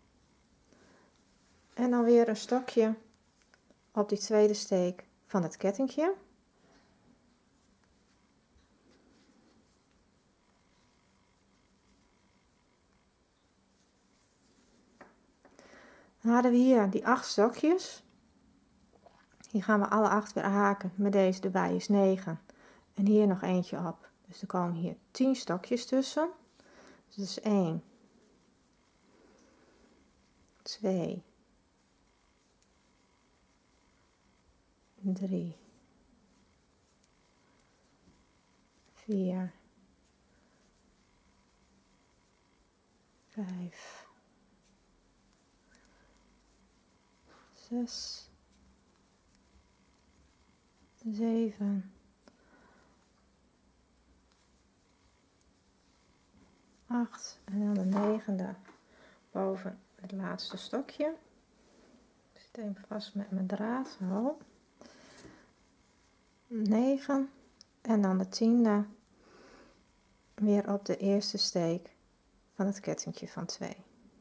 En dan weer een stokje op die tweede steek van het kettingje. Dan hadden we hier die acht stokjes. Hier gaan we alle acht weer haken. Met deze erbij is negen. En hier nog eentje op. Dus er komen hier tien stokjes tussen. Dus dat is één, twee, drie, vier, vijf, zes, zeven, acht en dan de negende boven het laatste stokje. Ik zit even vast met mijn draad. Zo. negen en dan de tiende weer op de eerste steek van het kettingje van twee.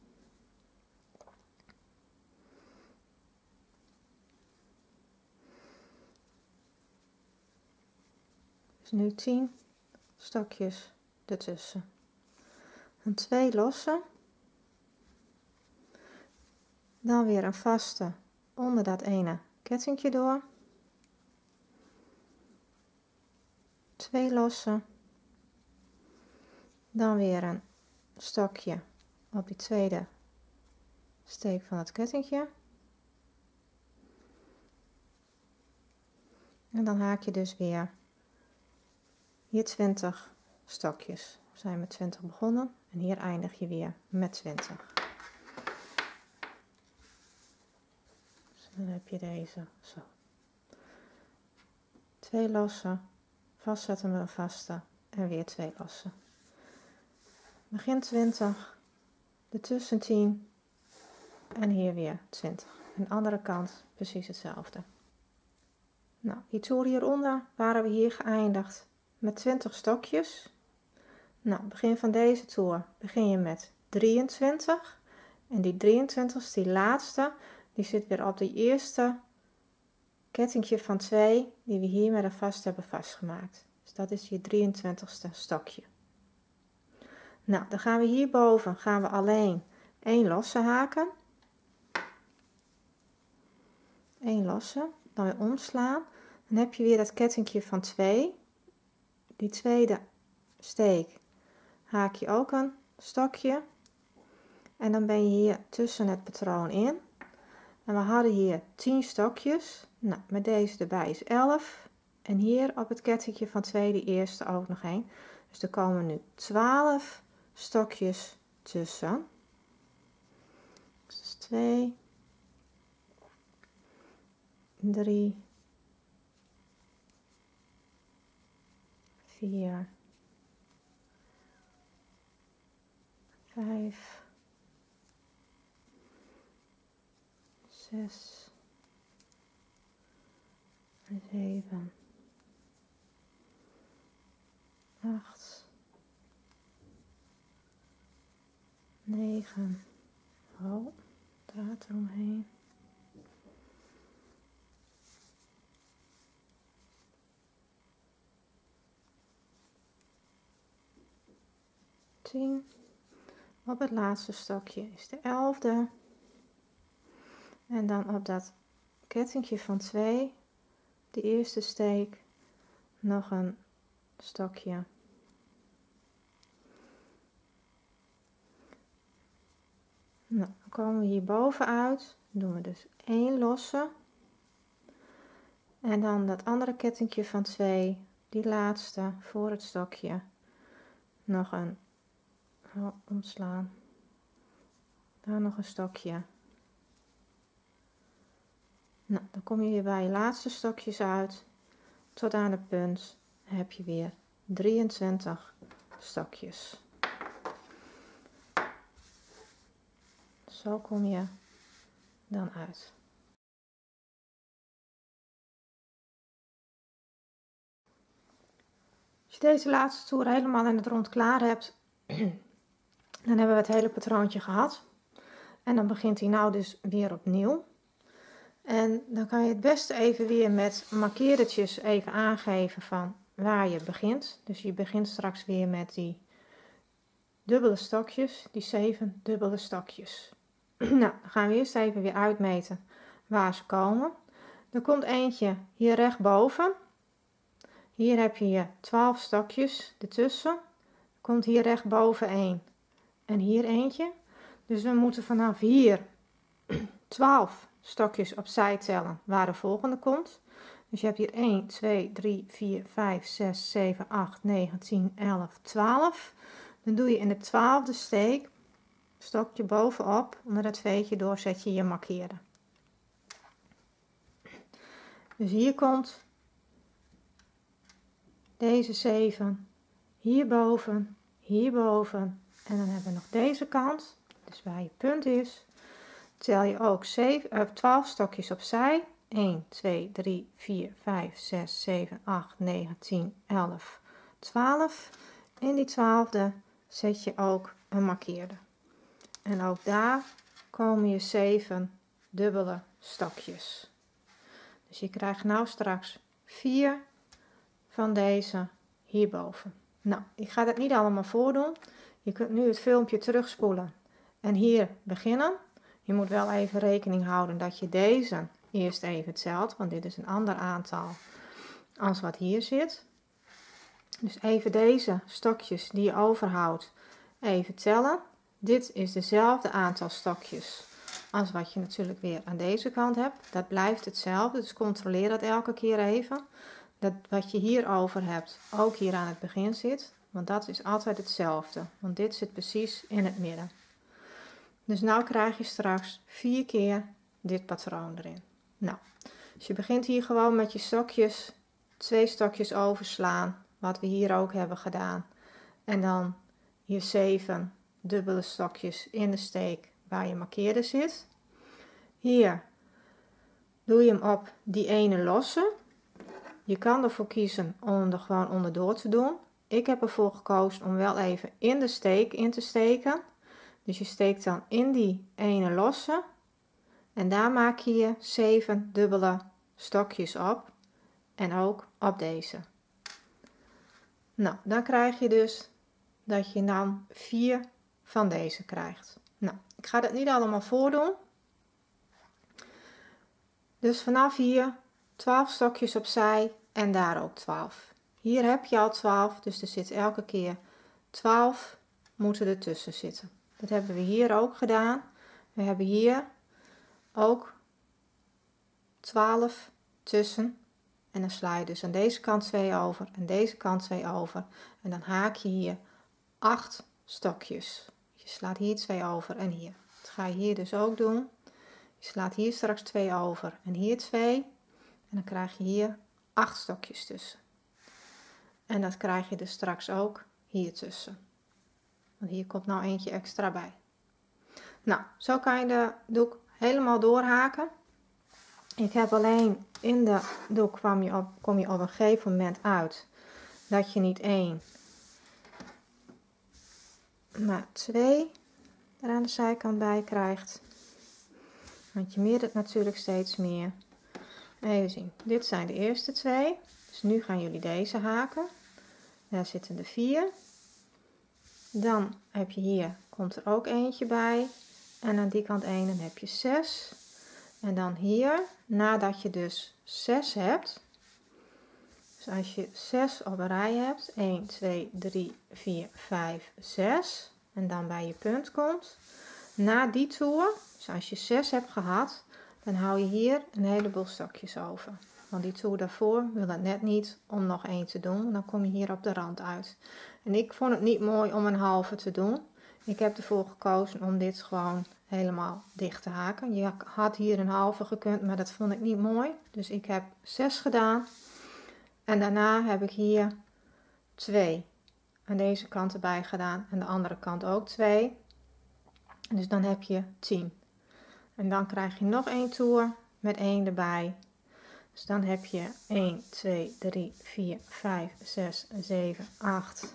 Dus nu tien stokjes ertussen. Dan twee lossen. Dan weer een vaste onder dat ene kettingje door. Twee lossen. Dan weer een stokje op die tweede steek van het kettingje. En dan haak je dus weer hier twintig stokjes. We zijn met twintig begonnen en hier eindig je weer met twintig. Dus dan heb je deze zo. Twee lossen, vastzetten met een vaste en weer twee lossen. Begin twintig, ertussen tien en hier weer twintig. Aan de andere kant precies hetzelfde. Nou, die toer hieronder waren we hier geëindigd met twintig stokjes. Nou, begin van deze toer begin je met drieëntwintig. En die drieëntwintigste, die laatste, die zit weer op de eerste kettingje van twee die we hier met een vast hebben vastgemaakt. Dus dat is je drieëntwintigste stokje. Nou, dan gaan we hierboven gaan we alleen één losse haken. één losse, dan weer omslaan. Dan heb je weer dat kettingje van twee. Die tweede steek haak je ook een stokje. En dan ben je hier tussen het patroon in. En we hadden hier tien stokjes. Nou, met deze erbij is elf. En hier op het kettingje van twee die eerste ook nog één. Dus er komen nu twaalf stokjes tussen. Dus twee, drie, vier, vijf, zes, zeven, acht, negen, oh, draad eromheen. tien. Op het laatste stokje is de elfde. En dan op dat kettingje van twee, de eerste steek, nog een stokje. Nou, dan komen we hier bovenuit. Doen we dus één losse. En dan dat andere kettingje van twee, die laatste voor het stokje, nog een oh, omslaan. Daar nog een stokje. Nou, dan kom je weer bij je laatste stokjes uit. Tot aan de punt heb je weer drieëntwintig stokjes. Zo kom je dan uit. Als je deze laatste toer helemaal in het rond klaar hebt, dan hebben we het hele patroontje gehad. En dan begint hij nou dus weer opnieuw. En dan kan je het beste even weer met markeerdertjes even aangeven van waar je begint. Dus je begint straks weer met die dubbele stokjes, die zeven dubbele stokjes. Nou, dan gaan we eerst even weer uitmeten waar ze komen. Er komt eentje hier rechtboven. Hier heb je je twaalf stokjes ertussen. Er komt hier rechtboven één en hier eentje. Dus we moeten vanaf hier twaalf stokjes opzij tellen waar de volgende komt. Dus je hebt hier één, twee, drie, vier, vijf, zes, zeven, acht, negen, tien, elf, twaalf. Dan doe je in de twaalfde steek, stokje bovenop, onder dat veetje door zet je je markeerder. Dus hier komt deze zeven, hierboven, hierboven en dan hebben we nog deze kant. Dus waar je punt is, tel je ook zeven, uh, twaalf stokjes opzij. één, twee, drie, vier, vijf, zes, zeven, acht, negen, tien, elf, twaalf. In die twaalfde zet je ook een markeerder. En ook daar komen je zeven dubbele stokjes. Dus je krijgt nou straks vier van deze hierboven. Nou, ik ga dat niet allemaal voordoen. Je kunt nu het filmpje terugspoelen en hier beginnen. Je moet wel even rekening houden dat je deze eerst even telt, want dit is een ander aantal als wat hier zit. Dus even deze stokjes die je overhoudt even tellen. Dit is dezelfde aantal stokjes als wat je natuurlijk weer aan deze kant hebt. Dat blijft hetzelfde, dus controleer dat elke keer even. Dat wat je hier over hebt ook hier aan het begin zit, want dat is altijd hetzelfde, want dit zit precies in het midden. Dus nou krijg je straks vier keer dit patroon erin. Nou, dus je begint hier gewoon met je stokjes, twee stokjes overslaan, wat we hier ook hebben gedaan. En dan je zeven dubbele stokjes in de steek waar je markeerder zit. Hier doe je hem op die ene losse. Je kan ervoor kiezen om er gewoon onderdoor te doen. Ik heb ervoor gekozen om wel even in de steek in te steken. Dus je steekt dan in die ene losse. En daar maak je je zeven dubbele stokjes op en ook op deze. Nou, dan krijg je dus dat je dan vier van deze krijgt. Nou, ik ga dat niet allemaal voordoen. Dus vanaf hier twaalf stokjes opzij en daar ook twaalf. Hier heb je al twaalf, dus er zit elke keer twaalf moeten ertussen zitten. Dat hebben we hier ook gedaan. We hebben hier ook twaalf tussen. En dan sla je dus aan deze kant twee over en deze kant twee over. En dan haak je hier acht stokjes. Je slaat hier twee over en hier. Dat ga je hier dus ook doen. Je slaat hier straks twee over en hier twee. En dan krijg je hier acht stokjes tussen. En dat krijg je dus straks ook hier tussen. Want hier komt nou eentje extra bij. Nou, zo kan je de doek helemaal doorhaken. Ik heb alleen in de doek kwam je op, kom je op een gegeven moment uit dat je niet één, maar twee er aan de zijkant bij krijgt. Want je meerdert natuurlijk steeds meer. Even zien, dit zijn de eerste twee. Dus nu gaan jullie deze haken. Daar zitten er vier. Dan heb je hier, komt er ook eentje bij. En aan die kant één, dan heb je zes. En dan hier, nadat je dus zes hebt. Dus als je zes op een rij hebt. een, twee, drie, vier, vijf, zes. En dan bij je punt komt. Na die toer, dus als je zes hebt gehad, dan hou je hier een heleboel stokjes over. Want die toer daarvoor wil het net niet om nog één te doen. Dan kom je hier op de rand uit. En ik vond het niet mooi om een halve te doen. Ik heb ervoor gekozen om dit gewoon helemaal dicht te haken. Je had hier een halve gekund, maar dat vond ik niet mooi. Dus ik heb zes gedaan. En daarna heb ik hier twee aan deze kant erbij gedaan. En de andere kant ook twee. Dus dan heb je tien. En dan krijg je nog één toer met één erbij. Dus dan heb je een, twee, drie, vier, vijf, zes, zeven, acht,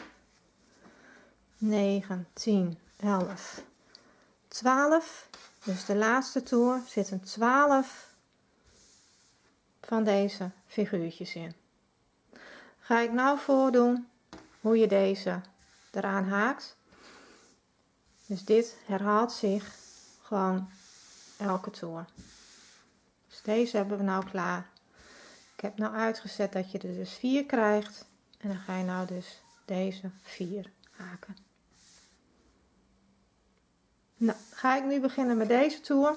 negen, tien, elf, twaalf. Dus de laatste toer zitten twaalf van deze figuurtjes in. Ga ik nou voordoen hoe je deze eraan haakt. Dus dit herhaalt zich gewoon elke toer. Dus deze hebben we nou klaar. Ik heb nou uitgezet dat je er dus vier krijgt. En dan ga je nou dus deze vier haken. Nou, ga ik nu beginnen met deze toer.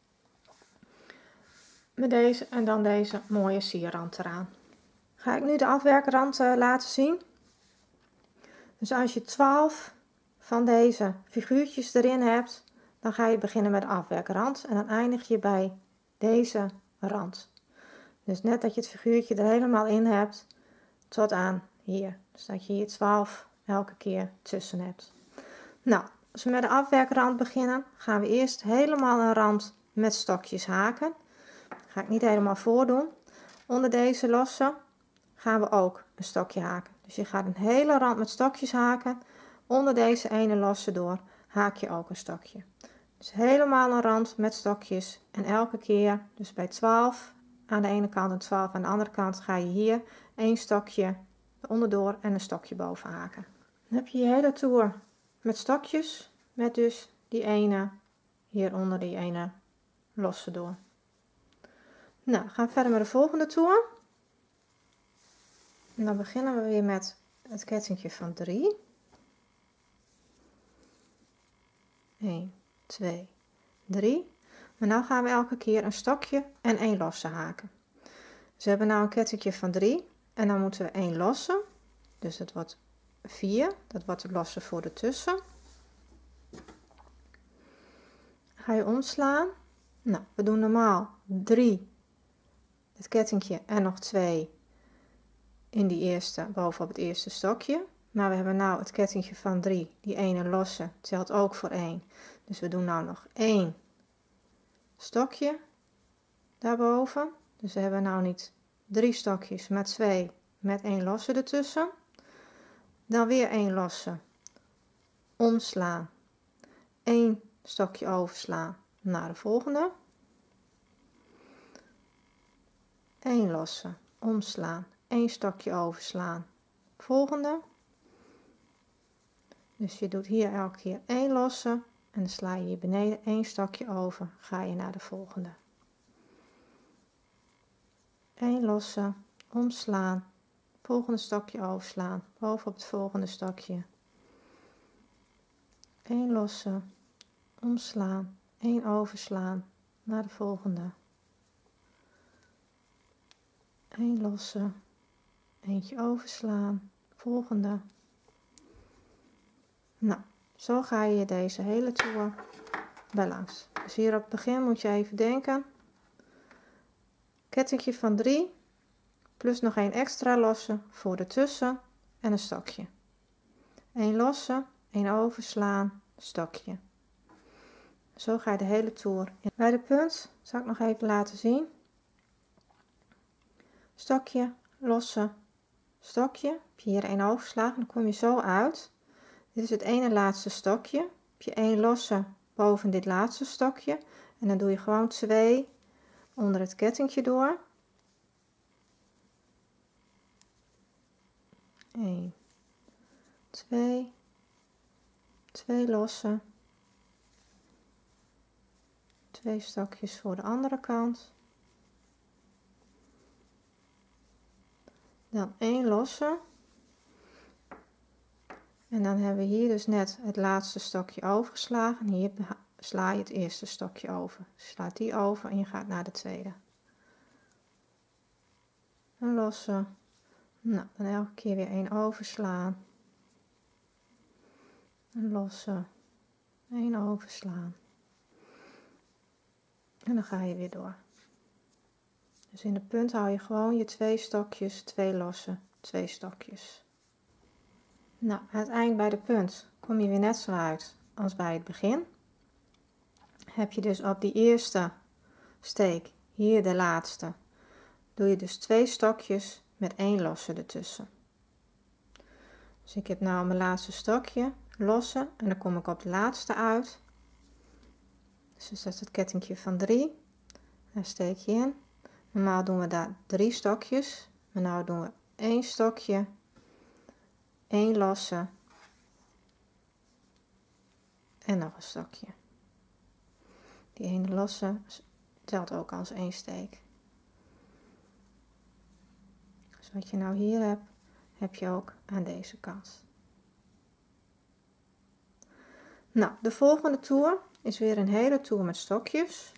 Met deze en dan deze mooie sierrand eraan. Ga ik nu de afwerkrand uh, laten zien. Dus als je twaalf van deze figuurtjes erin hebt, dan ga je beginnen met de afwerkrand. En dan eindig je bij deze rand. Dus net dat je het figuurtje er helemaal in hebt, tot aan hier. Dus dat je hier twaalf elke keer tussen hebt. Nou, als we met de afwerkrand beginnen, gaan we eerst helemaal een rand met stokjes haken. Dat ga ik niet helemaal voordoen. Onder deze losse gaan we ook een stokje haken. Dus je gaat een hele rand met stokjes haken. Onder deze ene losse door haak je ook een stokje. Dus helemaal een rand met stokjes. En elke keer, dus bij twaalf aan de ene kant en twaalf aan de andere kant, ga je hier één stokje onderdoor en een stokje boven haken. Dan heb je je hele toer met stokjes, met dus die ene hieronder, die ene losse door. Nou, we gaan verder met de volgende toer. En dan beginnen we weer met het kettingje van drie. een, twee, drie. Maar nu gaan we elke keer een stokje en één losse haken. Dus we hebben nu een kettingje van drie. En dan moeten we één losse. Dus dat wordt vier. Dat wordt de losse voor de tussen. Ga je omslaan. Nou, we doen normaal drie. Het kettingje en nog twee in die eerste, bovenop het eerste stokje. Maar we hebben nou het kettingje van drie. Die ene losse telt ook voor één. Dus we doen nou nog één stokje daarboven. Dus we hebben nou niet drie stokjes, maar twee met één losse ertussen. Dan weer één losse. Omslaan. één stokje overslaan naar de volgende. één losse, omslaan, één stokje overslaan, volgende. Dus je doet hier elke keer één losse en dan sla je hier beneden één stokje over, ga je naar de volgende. één losse, omslaan, volgende stokje overslaan, bovenop het volgende stokje. één losse, omslaan, één overslaan, naar de volgende. één losse, eentje overslaan, volgende. Nou, zo ga je deze hele toer bij langs. Dus hier op het begin moet je even denken. Kettingje van drie, plus nog één extra losse voor de tussen en een stokje. één losse, één overslaan, stokje. Zo ga je de hele toer in. Bij de punt zal ik nog even laten zien. Stokje, losse, stokje. Heb je hier één overgeslagen, dan kom je zo uit. Dit is het ene laatste stokje. Heb je één losse boven dit laatste stokje. En dan doe je gewoon twee onder het kettingje door. één, twee, twee losse. Twee stokjes voor de andere kant. Dan één losse. En dan hebben we hier dus net het laatste stokje overgeslagen. Hier sla je het eerste stokje over. Je slaat die over en je gaat naar de tweede. Een losse. Nou, dan elke keer weer één overslaan. Een losse. één overslaan. En dan ga je weer door. Dus in de punt hou je gewoon je twee stokjes, twee losse, twee stokjes. Nou, aan het eind bij de punt kom je weer net zo uit als bij het begin. Heb je dus op die eerste steek, hier de laatste, doe je dus twee stokjes met één losse ertussen. Dus ik heb nou mijn laatste stokje, losse, en dan kom ik op de laatste uit. Dus dat is het kettingje van drie. Daar steek je in. Normaal doen we daar drie stokjes, maar nu doen we één stokje, één losse en nog een stokje. Die ene losse telt ook als één steek. Dus wat je nou hier hebt, heb je ook aan deze kant. Nou, de volgende toer is weer een hele toer met stokjes.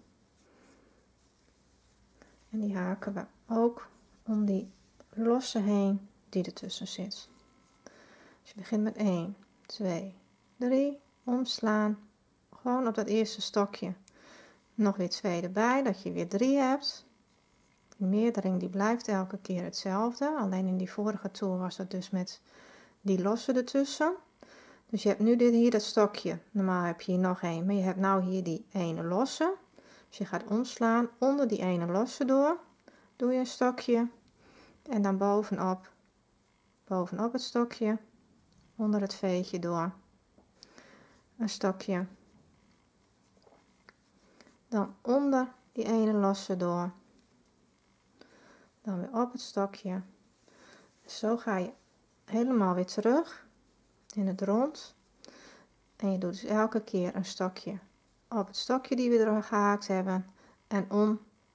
En die haken we ook om die losse heen die ertussen zit. Dus je begint met één, twee, drie, omslaan. Gewoon op dat eerste stokje nog weer twee erbij, dat je weer drie hebt. Die meerdering die blijft elke keer hetzelfde. Alleen in die vorige toer was dat dus met die losse ertussen. Dus je hebt nu dit hier dat stokje. Normaal heb je hier nog één, maar je hebt nou hier die ene losse. Dus je gaat omslaan onder die ene losse door. Doe je een stokje. En dan bovenop, bovenop het stokje, onder het veetje door. Een stokje. Dan onder die ene losse door. Dan weer op het stokje. Zo ga je helemaal weer terug in het rond. En je doet dus elke keer een stokje op het stokje die we er gehaakt hebben. En om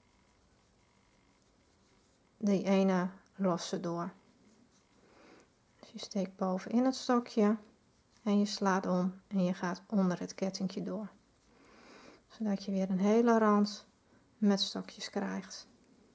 die ene losse door. Dus je steekt bovenin het stokje. En je slaat om en je gaat onder het kettingje door. Zodat je weer een hele rand met stokjes krijgt.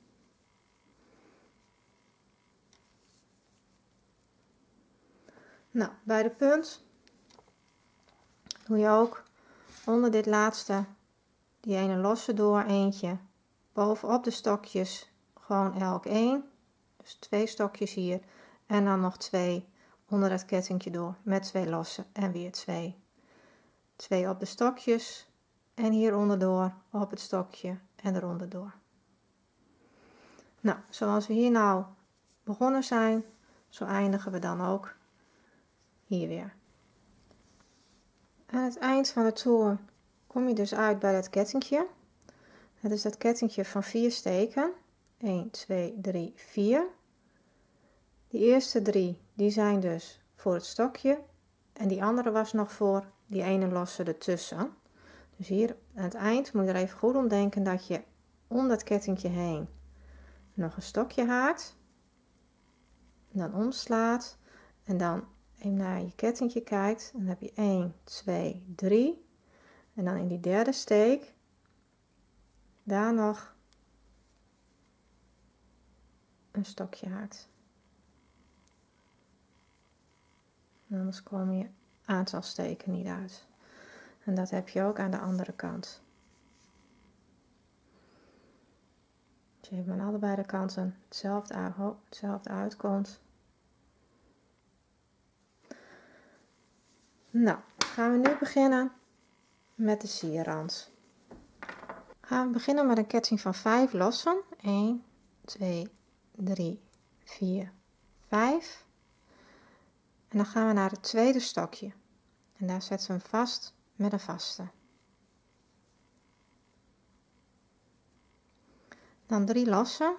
Nou, bij de punt doe je ook onder dit laatste die ene losse door eentje bovenop de stokjes gewoon elk één. Dus twee stokjes hier en dan nog twee onder het kettingje door met twee losse en weer twee. Twee op de stokjes en hier onderdoor op het stokje en eronder door. Nou, zoals we hier nou begonnen zijn, zo eindigen we dan ook hier weer. Aan het eind van de toer kom je dus uit bij dat kettingje. Dat is dat kettingje van vier steken. een, twee, drie, vier. Die eerste drie die zijn dus voor het stokje en die andere was nog voor die ene losse ertussen. Dus hier aan het eind moet je er even goed om denken dat je om dat kettingje heen nog een stokje haakt, dan omslaat en dan even naar je kettingje kijkt. Dan heb je een, twee, drie en dan in die derde steek daar nog een stokje haakt. Anders kom je aantal steken niet uit. En dat heb je ook aan de andere kant. Als je aan allebei de kanten hetzelfde, uit, hetzelfde uitkomt. Nou, gaan we nu beginnen met de sierrand. Gaan we beginnen met een ketting van vijf lossen. een, twee, drie, vier, vijf. En dan gaan we naar het tweede stokje. En daar zetten we hem vast met een vaste. Dan drie lossen.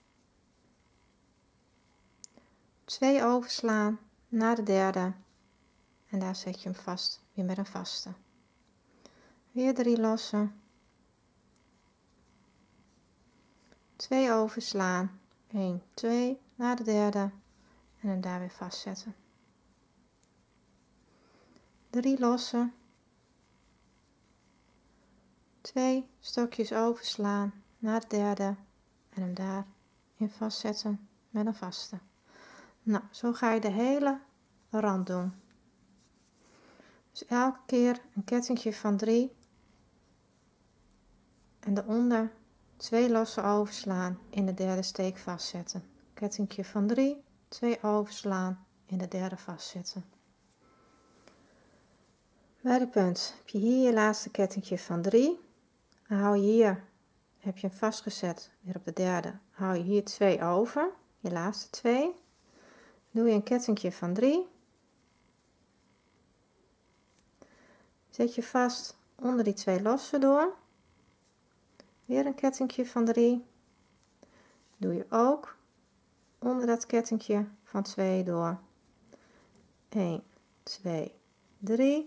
twee overslaan naar de derde. En daar zet je hem vast weer met een vaste. Weer drie lossen. twee overslaan. een, twee naar de derde. En hem daar weer vastzetten. drie lossen. twee stokjes overslaan naar de derde. En hem daarin vastzetten met een vaste. Nou, zo ga je de hele rand doen. Dus elke keer een kettingje van drie. En daaronder twee lossen overslaan, in de derde steek vastzetten. Kettingje van drie, twee overslaan, in de derde vastzetten. Bij de punt heb je hier je laatste kettingje van drie. Dan hou je hier, heb je hem vastgezet, weer op de derde. Hou je hier twee over, je laatste twee. Doe je een kettingje van drie. Zet je vast onder die twee lossen door. Weer een kettingje van drie. Doe je ook onder dat kettingje van twee door. een, twee, drie.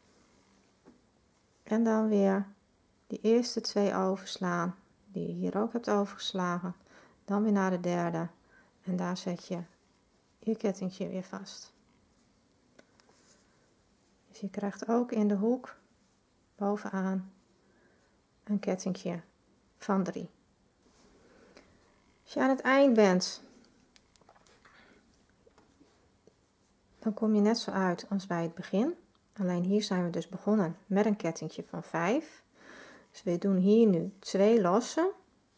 En dan weer die eerste twee overslaan, die je hier ook hebt overgeslagen. Dan weer naar de derde. En daar zet je je kettingje weer vast. Dus je krijgt ook in de hoek bovenaan een kettingje van drie. Als je aan het eind bent, dan kom je net zo uit als bij het begin. Alleen hier zijn we dus begonnen met een kettingje van vijf. Dus we doen hier nu twee lossen.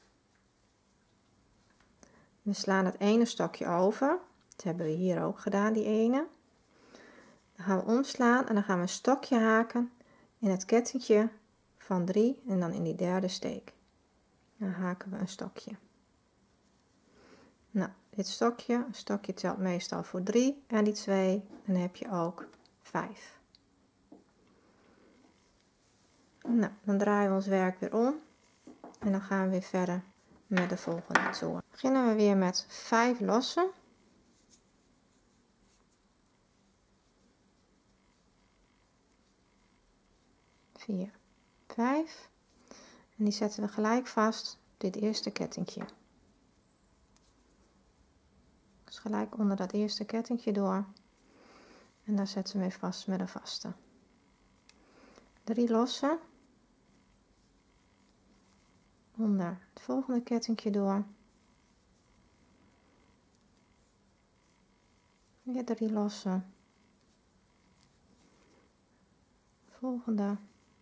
We slaan het ene stokje over. Dat hebben we hier ook gedaan, die ene. Dan gaan we omslaan en dan gaan we een stokje haken in het kettingje van drie en dan in die derde steek. Dan haken we een stokje. Nou, dit stokje, een stokje telt meestal voor drie en die twee, dan heb je ook vijf. Nou, dan draaien we ons werk weer om en dan gaan we weer verder met de volgende toer. Beginnen we weer met vijf lossen. vier, vijf. En die zetten we gelijk vast op dit eerste kettingje. Dus gelijk onder dat eerste kettingje door. En daar zetten we weer vast met een vaste. drie lossen. Onder het volgende kettingje door. Weer drie lossen. Volgende.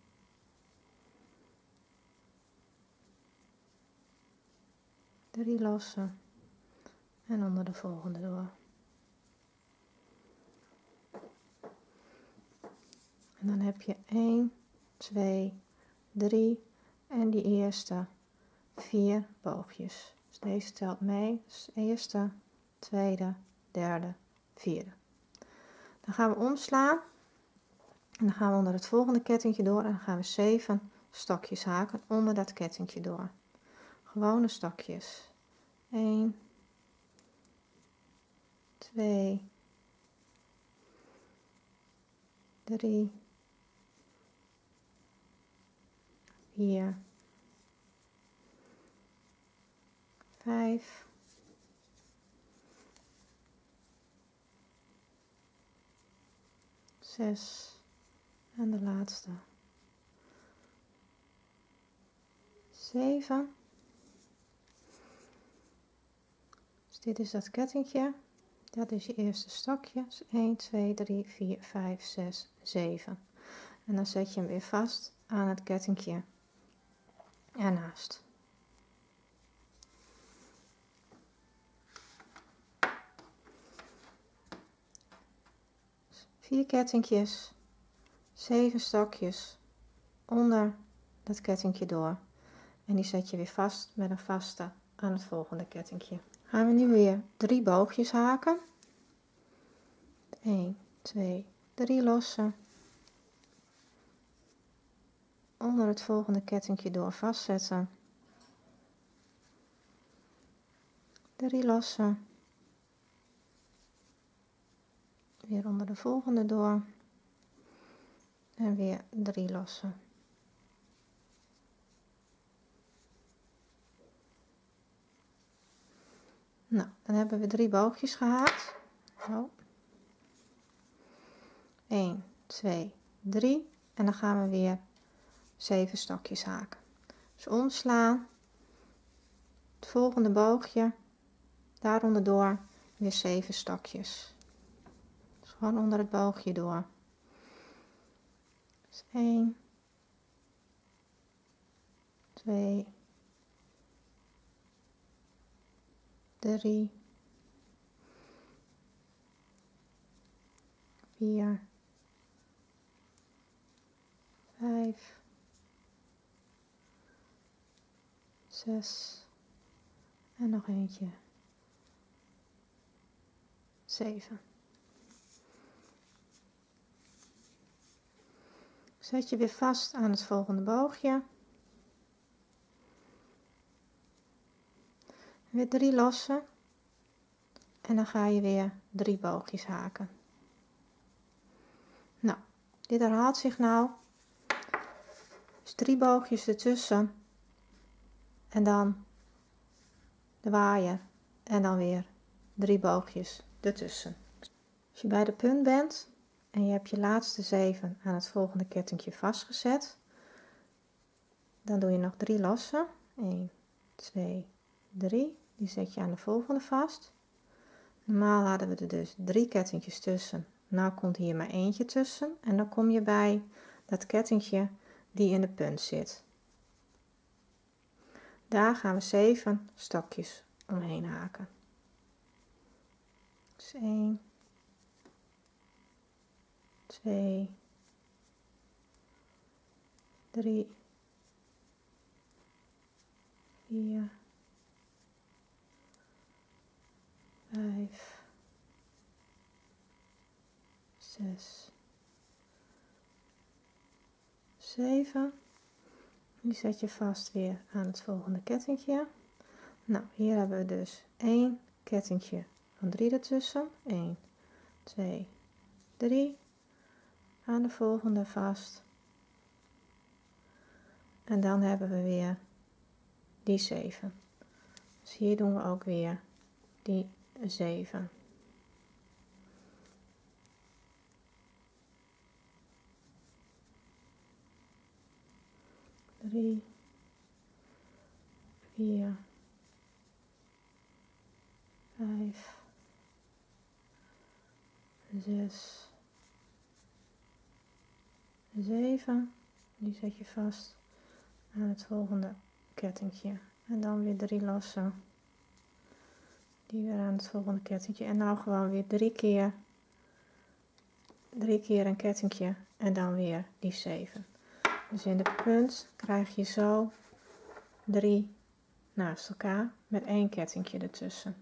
Drie lossen. En onder de volgende door. En dan heb je een, twee, drie en die eerste vier boogjes. Dus deze telt mee. Dus eerste, tweede, derde, vierde. Dan gaan we omslaan. En dan gaan we onder het volgende kettingje door. En dan gaan we zeven stokjes haken onder dat kettingje door. Gewone stokjes. een, twee, drie, vier, vijf, zes en de laatste zeven. Dus dit is dat kettingje, dat is je eerste stokje. Dus een, twee, drie, vier, vijf, zes, zeven. En dan zet je hem weer vast aan het kettingje ernaast. Vier kettingjes, zeven stokjes onder dat kettingje door. En die zet je weer vast met een vaste aan het volgende kettingje. Gaan we nu weer drie boogjes haken. een, twee, drie lossen. Onder het volgende kettingje door vastzetten. drie lossen. Weer onder de volgende door. En weer drie lossen. Nou, dan hebben we drie boogjes gehaakt. Zo. een, twee, drie. En dan gaan we weer zeven stokjes haken. Dus omslaan. Het volgende boogje. Daaronder door weer zeven stokjes. Dus gewoon onder het boogje door. Dus een, twee, drie, vier, vijf, zes en nog eentje, zeven. Zet je weer vast aan het volgende boogje. Weer drie lossen. En dan ga je weer drie boogjes haken. Nou, dit herhaalt zich nou. Dus drie boogjes ertussen. En dan de waaier. En dan weer drie boogjes ertussen. Als je bij de punt bent en je hebt je laatste zeven aan het volgende kettingje vastgezet, dan doe je nog drie lossen. een, twee, drie. Die zet je aan de volgende vast. Normaal hadden we er dus drie kettingjes tussen. Nou komt hier maar eentje tussen. En dan kom je bij dat kettingje die in de punt zit. Daar gaan we zeven stokjes omheen haken. Dus een, twee, drie, vier, vijf, zes, zeven. Die zet je vast weer aan het volgende kettingje. Nou, hier hebben we dus één kettingje van drie ertussen. een, twee, drie. Aan de volgende vast. En dan hebben we weer die zeven. Dus hier doen we ook weer die zeven. drie, vier, vijf, zes, zeven. Die zet je vast aan het volgende kettingje. En dan weer drie lossen. Die weer aan het volgende kettingje. En nou gewoon weer drie keer. Drie keer een kettingje. En dan weer die zeven. Dus in de punt krijg je zo drie naast elkaar met één kettingje ertussen.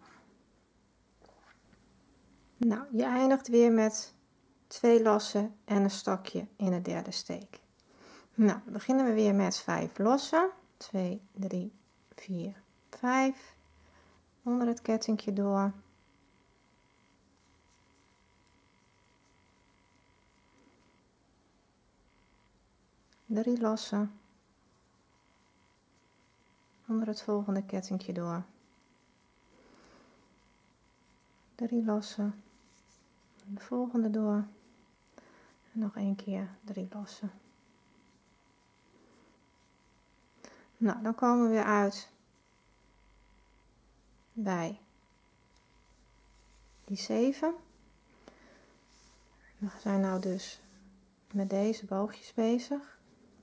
Nou, je eindigt weer met twee lossen en een stokje in de derde steek. Nou, dan beginnen we weer met vijf lossen. twee, drie, vier, vijf. onder het kettingje door. Drie losse. Onder het volgende kettingje door. Drie losse. De volgende door. En nog één keer drie losse. Nou, dan komen we weer uit bij die zeven. We zijn nou dus met deze boogjes bezig.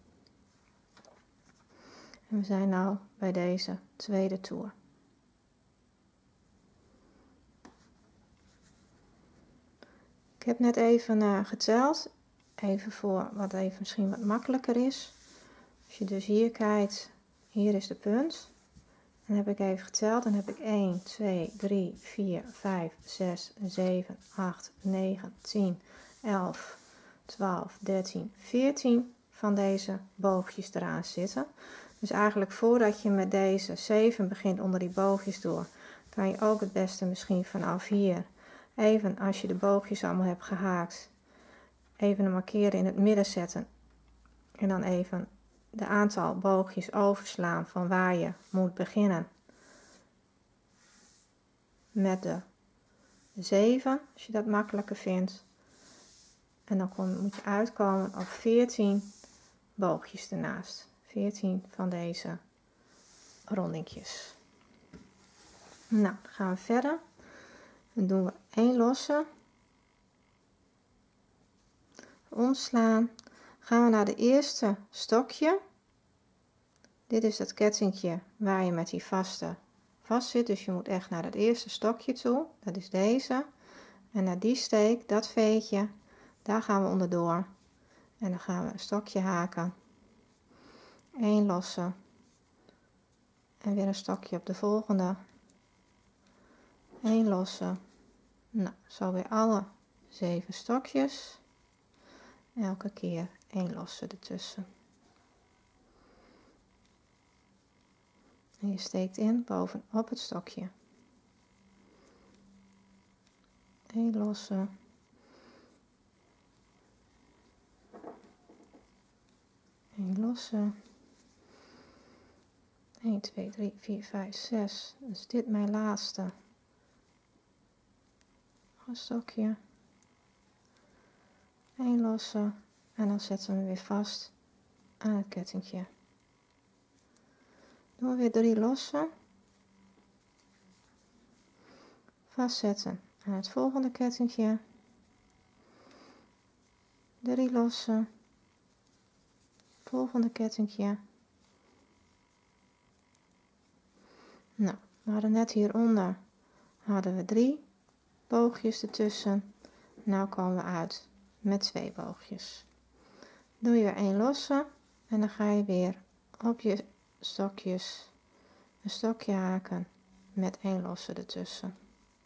En we zijn nou bij deze tweede toer. Ik heb net even uh, geteld. Even voor wat even misschien wat makkelijker is. Als je dus hier kijkt, hier is de punt. Dan heb ik even geteld. Dan heb ik een, twee, drie, vier, vijf, zes, zeven, acht, negen, tien, elf, twaalf, dertien, veertien van deze boogjes eraan zitten. Dus eigenlijk voordat je met deze zeven begint onder die boogjes door, kan je ook het beste misschien vanaf hier, even als je de boogjes allemaal hebt gehaakt, even een markeren in het midden zetten. En dan even de aantal boogjes overslaan van waar je moet beginnen. Met de zeven, als je dat makkelijker vindt. En dan kom, moet je uitkomen op veertien boogjes ernaast. veertien van deze rondingjes. Nou, dan gaan we verder. Dan doen we één losse. Omslaan. Gaan we naar de eerste stokje. Dit is het kettingje waar je met die vaste vast zit. Dus je moet echt naar het eerste stokje toe. Dat is deze. En naar die steek, dat veetje, daar gaan we onderdoor. En dan gaan we een stokje haken. Eén losse. En weer een stokje op de volgende. Eén losse. Nou, zo weer alle zeven stokjes. Elke keer één losse ertussen. En je steekt in bovenop het stokje. Eén losse. Eén losse. een, twee, drie, vier, vijf, zes. Dus dit mijn laatste. Een stokje. Eén losse. En dan zetten we hem weer vast aan het kettingje. Doen we weer drie losse. Vastzetten aan het volgende kettingje. Drie losse. Volgende kettingje. Nou, we hadden net hieronder hadden we drie boogjes ertussen. Nou komen we uit met twee boogjes. Doe je weer één losse en dan ga je weer op je stokjes een stokje haken met één losse ertussen.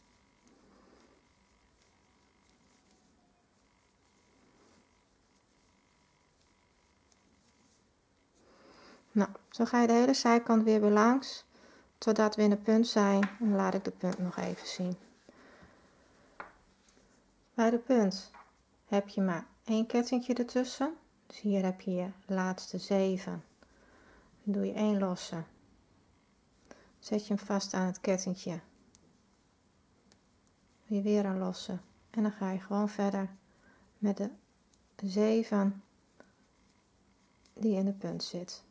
Nou, zo ga je de hele zijkant weer weer langs, totdat we in de punt zijn. En dan laat ik de punt nog even zien. Bij de punt heb je maar één kettingje ertussen. Dus hier heb je je laatste zeven. Dan doe je één losse. Zet je hem vast aan het kettingje. Doe je weer een losse. En dan ga je gewoon verder met de zeven die in de punt zit.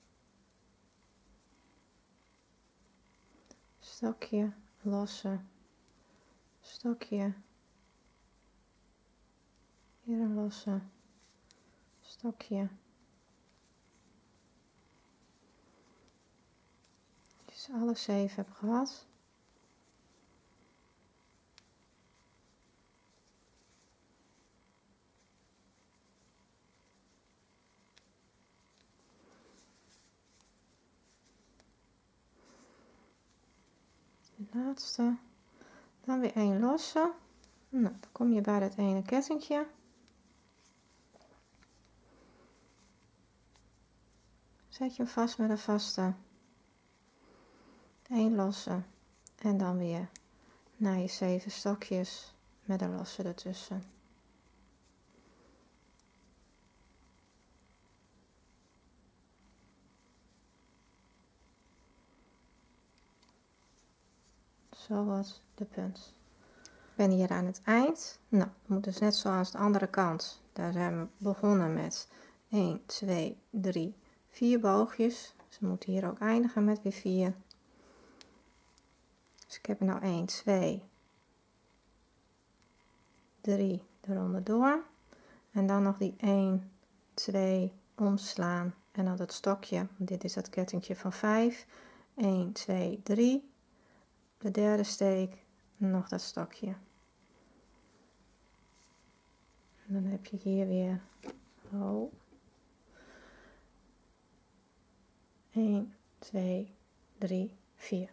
Stokje, losse, stokje, weer een losse, stokje. Dus alle zeven heb gehad. De laatste. Dan weer één losse. Nou, dan kom je bij dat ene kettingje. Zet je hem vast met een vaste. Eén losse En dan weer naar je zeven stokjes met een losse ertussen. Zo wordt de punt. Ik ben hier aan het eind. Nou, het moet dus net zoals de andere kant. Daar zijn we begonnen met een, twee, drie, vier boogjes. Dus we moeten hier ook eindigen met weer vier. Dus ik heb er nou een, twee, drie eronder door. En dan nog die een, twee, omslaan. En dan het stokje. Dit is het kettingje van vijf. een, twee, drie. De derde steek. Nog dat stokje. En dan heb je hier weer oh, een, twee, drie, vier.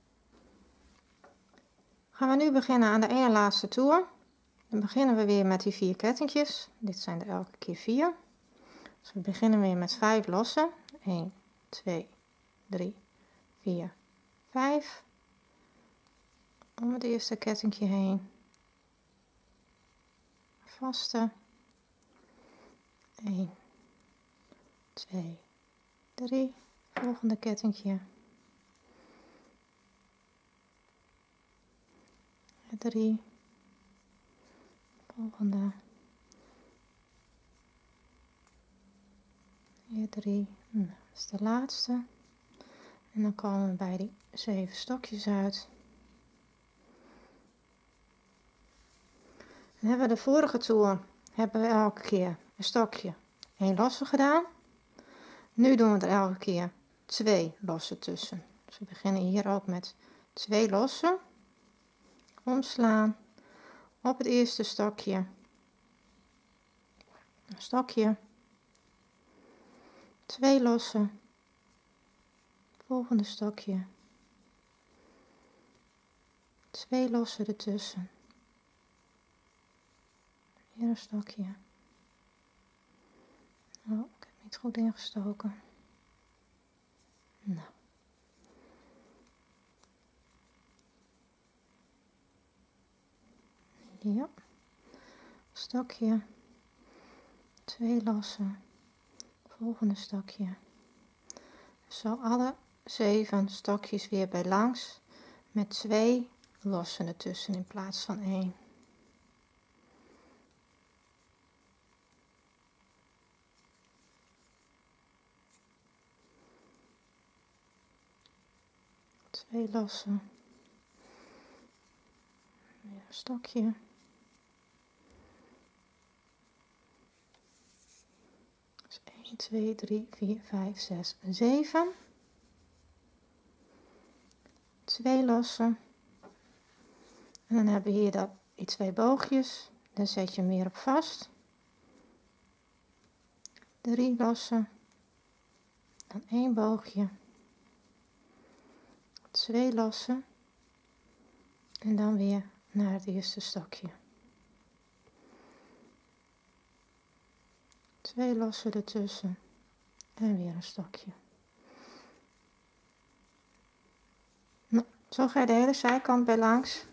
Gaan we nu beginnen aan de ene laatste toer. Dan beginnen we weer met die vier kettingjes. Dit zijn er elke keer vier. Dus we beginnen weer met vijf lossen. een, twee, drie, vier, vijf. Om het eerste kettingje heen. Vaste. een, twee, drie. Volgende kettingje. drie. Volgende. Hier drie. Nou, dat is de laatste. En dan komen we bij die zeven stokjes uit. Dan hebben we de vorige toer hebben we elke keer een stokje, één losse gedaan. Nu doen we er elke keer twee losse tussen. Dus we beginnen hier ook met twee losse. Omslaan op het eerste stokje. Een stokje. Twee losse. Volgende stokje. Twee losse ertussen. Hier een stokje. Oh, ik heb niet goed ingestoken. Nou. Ja. Stokje. Twee losse. Volgende stokje. Zo alle zeven stokjes weer bij langs. Met twee losse ertussen in plaats van één. Twee losse. Weer een stokje. Dus één, twee, drie, vier, vijf, zes, zeven. Twee losse. En dan hebben we hier dat, die twee boogjes. Dan zet je hem weer op vast. Drie losse. Dan één boogje. Twee losse. En dan weer naar het eerste stokje. Twee losse ertussen. En weer een stokje. Nou, zo ga je de hele zijkant bij langs.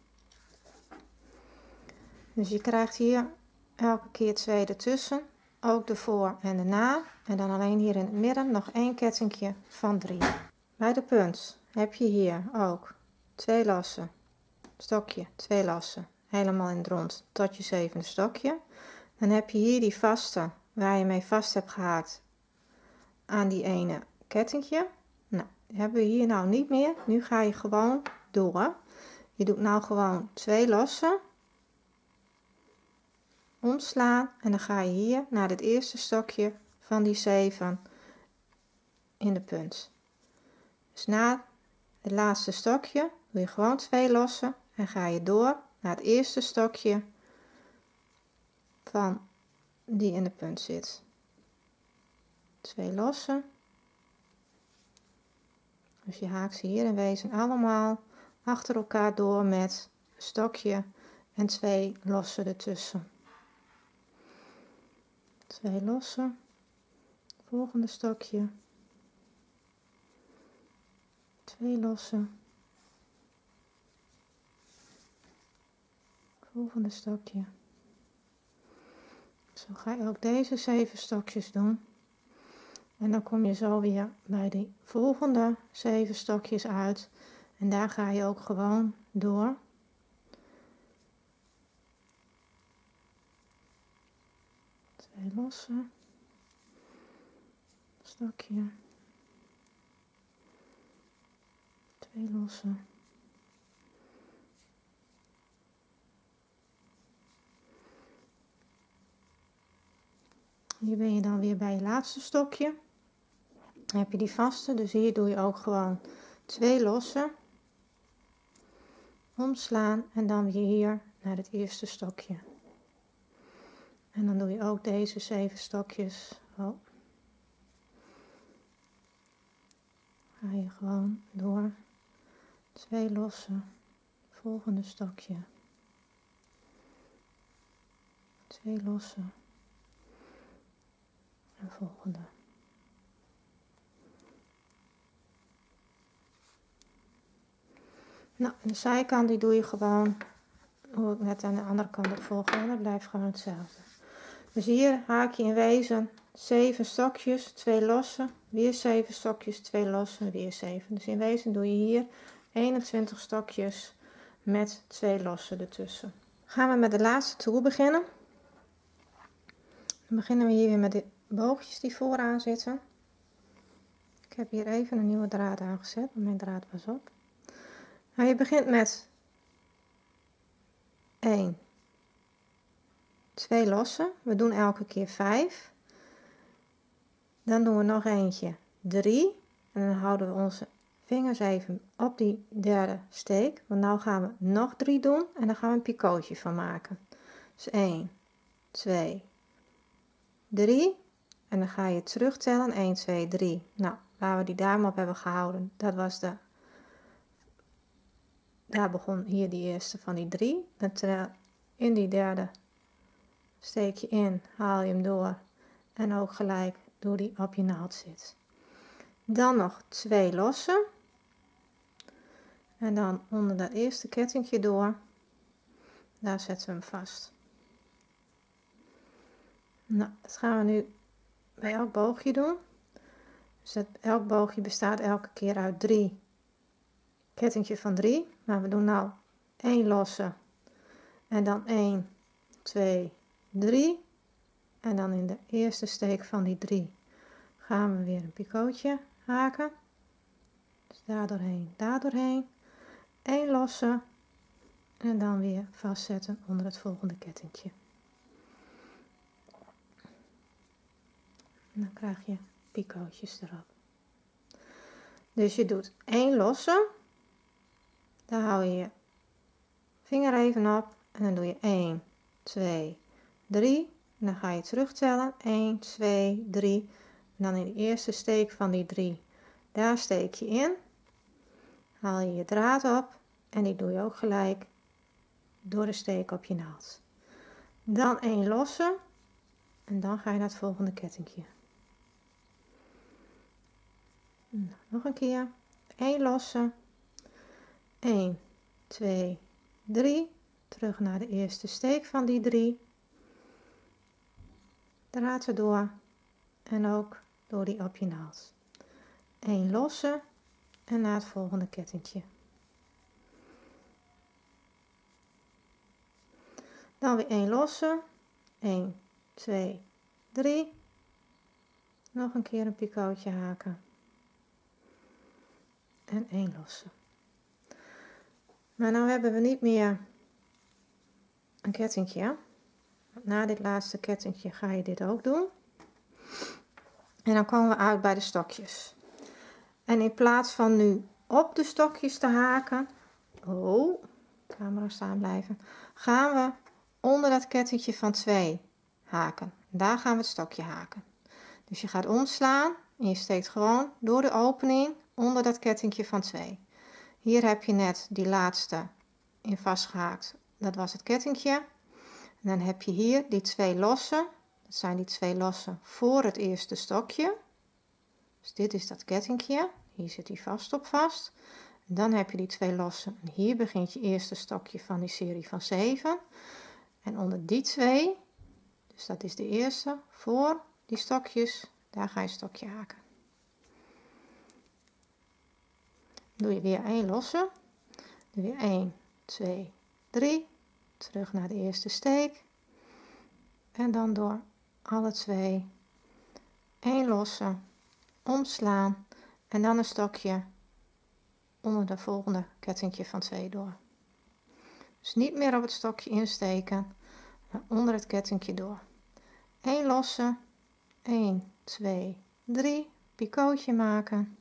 Dus je krijgt hier elke keer twee ertussen. Ook de voor en de na. En dan alleen hier in het midden nog één kettingje van drie. Bij de punt heb je hier ook twee lossen. Stokje, twee lossen. Helemaal in het rond tot je zevende stokje. Dan heb je hier die vaste waar je mee vast hebt gehaakt aan die ene kettingje. Nou, die hebben we hier nou niet meer. Nu ga je gewoon door. Je doet nou gewoon twee lossen. Omslaan en dan ga je hier naar het eerste stokje van die zeven in de punt. Dus na het laatste stokje doe je gewoon twee lossen en ga je door naar het eerste stokje van die in de punt zit. Twee lossen. Dus je haakt ze hier in wezen allemaal achter elkaar door met een stokje en twee lossen ertussen. Twee lossen. Volgende stokje. Twee lossen. volgende stokje. Zo ga je ook deze zeven stokjes doen. En dan kom je zo weer bij die volgende zeven stokjes uit. En daar ga je ook gewoon door. Twee losse. Stokje. Twee losse. Hier ben je dan weer bij je laatste stokje. Dan heb je die vaste, dus hier doe je ook gewoon twee losse. Omslaan en dan weer hier naar het eerste stokje. En dan doe je ook deze zeven stokjes. Oh. Ga je gewoon door. Twee losse. Volgende stokje. Twee losse. En volgende. Nou, de zijkant die doe je gewoon hoe ik net aan de andere kant op volg. En dat blijft gewoon hetzelfde. Dus hier haak je in wezen zeven stokjes, twee losse, weer zeven stokjes, twee losse, weer zeven. Dus in wezen doe je hier eenentwintig stokjes met twee losse ertussen. Gaan we met de laatste toer beginnen. Dan beginnen we hier weer met de boogjes die vooraan zitten. Ik heb hier even een nieuwe draad aangezet, want mijn draad was op. Nou, je begint met één, twee losse. We doen elke keer vijf. Dan doen we nog eentje, drie. En dan houden we onze vingers even op die derde steek. Want nu gaan we nog drie doen en dan gaan we een picootje van maken. Dus één, twee, drie. En dan ga je terugtellen, één, twee, drie. Nou, waar we die duim op hebben gehouden, dat was de... Daar begon hier die eerste van die drie. Dan in die derde steek je in, haal je hem door en ook gelijk door die op je naald zit. Dan nog twee losse. En dan onder dat eerste kettingje door. Daar zetten we hem vast. Nou, dat gaan we nu bij elk boogje doen. Dus dat, elk boogje bestaat elke keer uit drie kettingje van drie. Maar we doen nou één losse. En dan één, twee, drie. En dan in de eerste steek van die drie gaan we weer een picootje haken. Dus daar doorheen, daar doorheen. één losse. En dan weer vastzetten onder het volgende kettingje. En dan krijg je picootjes erop. Dus je doet één losse. Daar hou je je vinger even op. En dan doe je één, twee, drie. En dan ga je terugtellen. één, twee, drie. En dan in de eerste steek van die drie. Daar steek je in. Haal je je draad op. En die doe je ook gelijk door de steek op je naald. Dan één losse. En dan ga je naar het volgende kettingje. Nou, nog een keer. één losse. één, twee, drie. Terug naar de eerste steek van die drie. Draad erdoor. En ook door die op je naald. één losse. En naar het volgende kettingje. Dan weer één losse. één, twee, drie. Nog een keer een picootje haken. En één losse. Maar nu hebben we niet meer een kettingje. Na dit laatste kettingje ga je dit ook doen. En dan komen we uit bij de stokjes. En in plaats van nu op de stokjes te haken. Oh, camera staan blijven. Gaan we onder dat kettingje van twee haken. Daar gaan we het stokje haken. Dus je gaat omslaan en je steekt gewoon door de opening onder dat kettingje van twee. Hier heb je net die laatste in vastgehaakt. Dat was het kettingje. En dan heb je hier die twee losse. Dat zijn die twee losse voor het eerste stokje. Dus dit is dat kettingje. Hier zit die vast op vast. Dan heb je die twee losse. En hier begint je eerste stokje van die serie van zeven. En onder die twee, dus dat is de eerste, voor die stokjes, daar ga je een stokje haken. Doe je weer één losse. Doe je één, twee, drie. Terug naar de eerste steek. En dan door alle twee één losse, omslaan en dan een stokje onder de volgende kettingje van twee door. Dus niet meer op het stokje insteken, maar onder het kettingje door. één losse, één, twee, drie, picootje maken.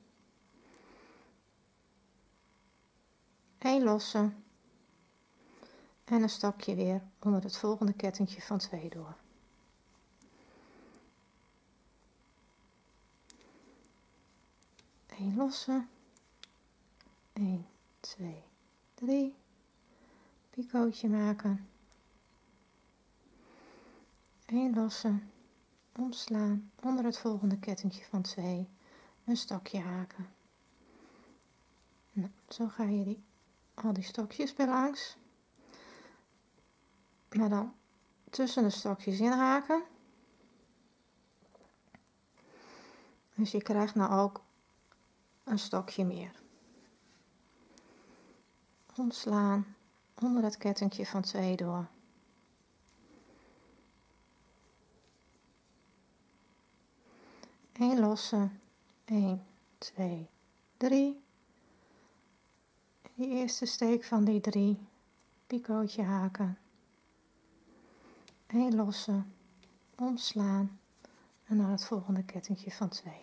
één losse en een stokje weer onder het volgende kettingje van twee door. één losse, één, twee, drie, picootje maken, één losse, omslaan, onder het volgende kettingje van twee, een stokje haken. Nou, zo ga je die, al die stokjes bij langs, maar dan tussen de stokjes in haken. Dus je krijgt nou ook een stokje meer. Omslaan, onder het kettingje van twee door. één losse, één, twee, drie. Die eerste steek van die drie, picootje haken. één losse, omslaan en naar het volgende kettingje van twee.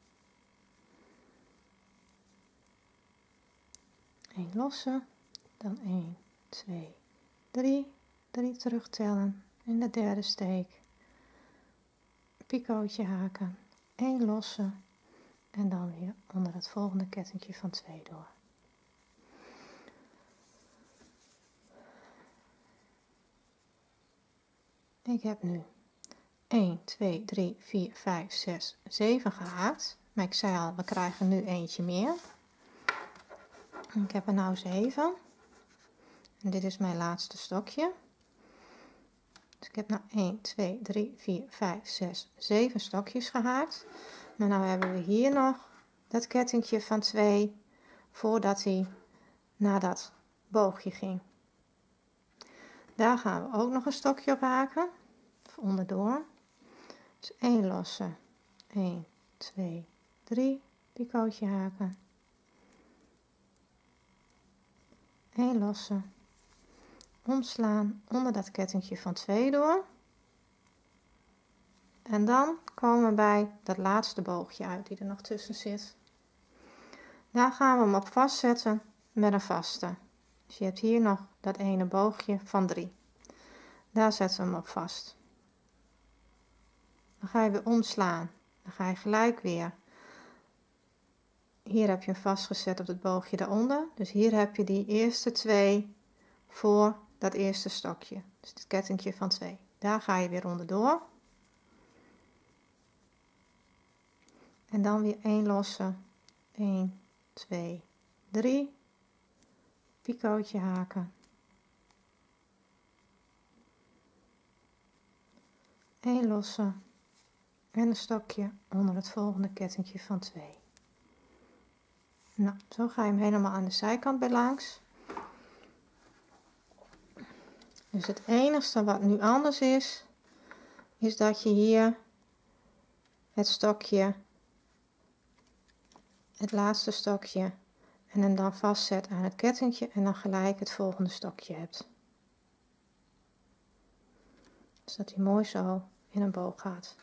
één losse, dan één, twee, drie, drie terugtellen in de derde steek, picootje haken, één losse en dan weer onder het volgende kettingje van twee door. Ik heb nu één, twee, drie, vier, vijf, zes, zeven gehaakt, maar ik zei al, we krijgen nu eentje meer. Ik heb er nou zeven. En dit is mijn laatste stokje. Dus ik heb nou één, twee, drie, vier, vijf, zes, zeven stokjes gehaakt. Maar nou hebben we hier nog dat kettingje van twee voordat hij naar dat boogje ging. Daar gaan we ook nog een stokje op haken. Of onderdoor. Dus één losse, één, twee, drie, picootje haken. één losse, omslaan onder dat kettingje van twee door. En dan komen we bij dat laatste boogje uit die er nog tussen zit. Daar gaan we hem op vastzetten met een vaste. Dus je hebt hier nog dat ene boogje van drie. Daar zetten we hem op vast. Dan ga je weer omslaan. Dan ga je gelijk weer. Hier heb je hem vastgezet op het boogje daaronder. Dus hier heb je die eerste twee voor dat eerste stokje. Dus het kettingje van twee. Daar ga je weer onderdoor. En dan weer één losse. één, twee, drie. Picootje haken. één losse. En een stokje onder het volgende kettingje van twee. Nou, zo ga je hem helemaal aan de zijkant bij langs. Dus het enige wat nu anders is, is dat je hier het stokje, het laatste stokje, en hem dan vastzet aan het kettingje en dan gelijk het volgende stokje hebt. Dus dat hij mooi zo in een boog gaat.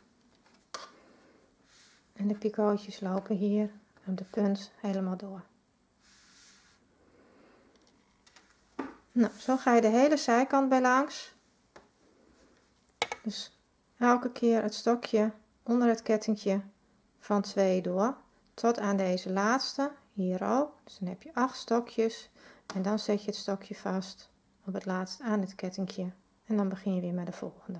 En de picootjes lopen hier op de punt helemaal door. Nou, zo ga je de hele zijkant bij langs. Dus elke keer het stokje onder het kettingje van twee door, tot aan deze laatste, hier ook. Dus dan heb je acht stokjes en dan zet je het stokje vast op het laatste aan het kettingje en dan begin je weer met de volgende.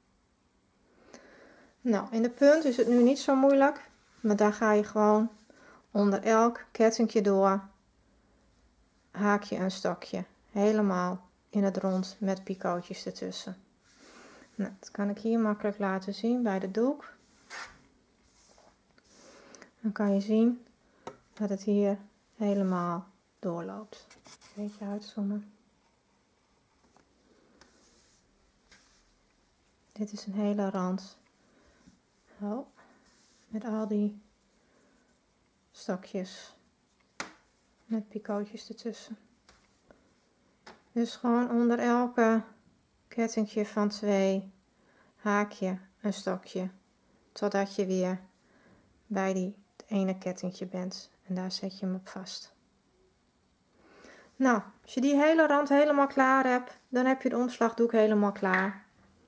Nou, in de punt is het nu niet zo moeilijk, maar daar ga je gewoon onder elk kettingje door haakje een stokje. Helemaal in het rond met picootjes ertussen. Nou, dat kan ik hier makkelijk laten zien bij de doek. Dan kan je zien dat het hier helemaal doorloopt. Een beetje uitzoomen. Dit is een hele rand. Oh, met al die stokjes. Met picootjes ertussen. Dus gewoon onder elke kettingje van twee haakje een stokje. Totdat je weer bij die ene kettingje bent. En daar zet je hem op vast. Nou, als je die hele rand helemaal klaar hebt, dan heb je de omslagdoek helemaal klaar.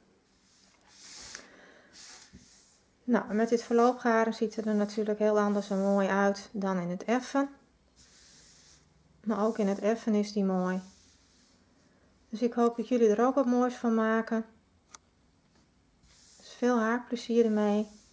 Nou, met dit verloopgaren ziet het er natuurlijk heel anders en mooi uit dan in het effen. Maar ook in het effen is die mooi. Dus ik hoop dat jullie er ook wat moois van maken. Dus veel haakplezier ermee.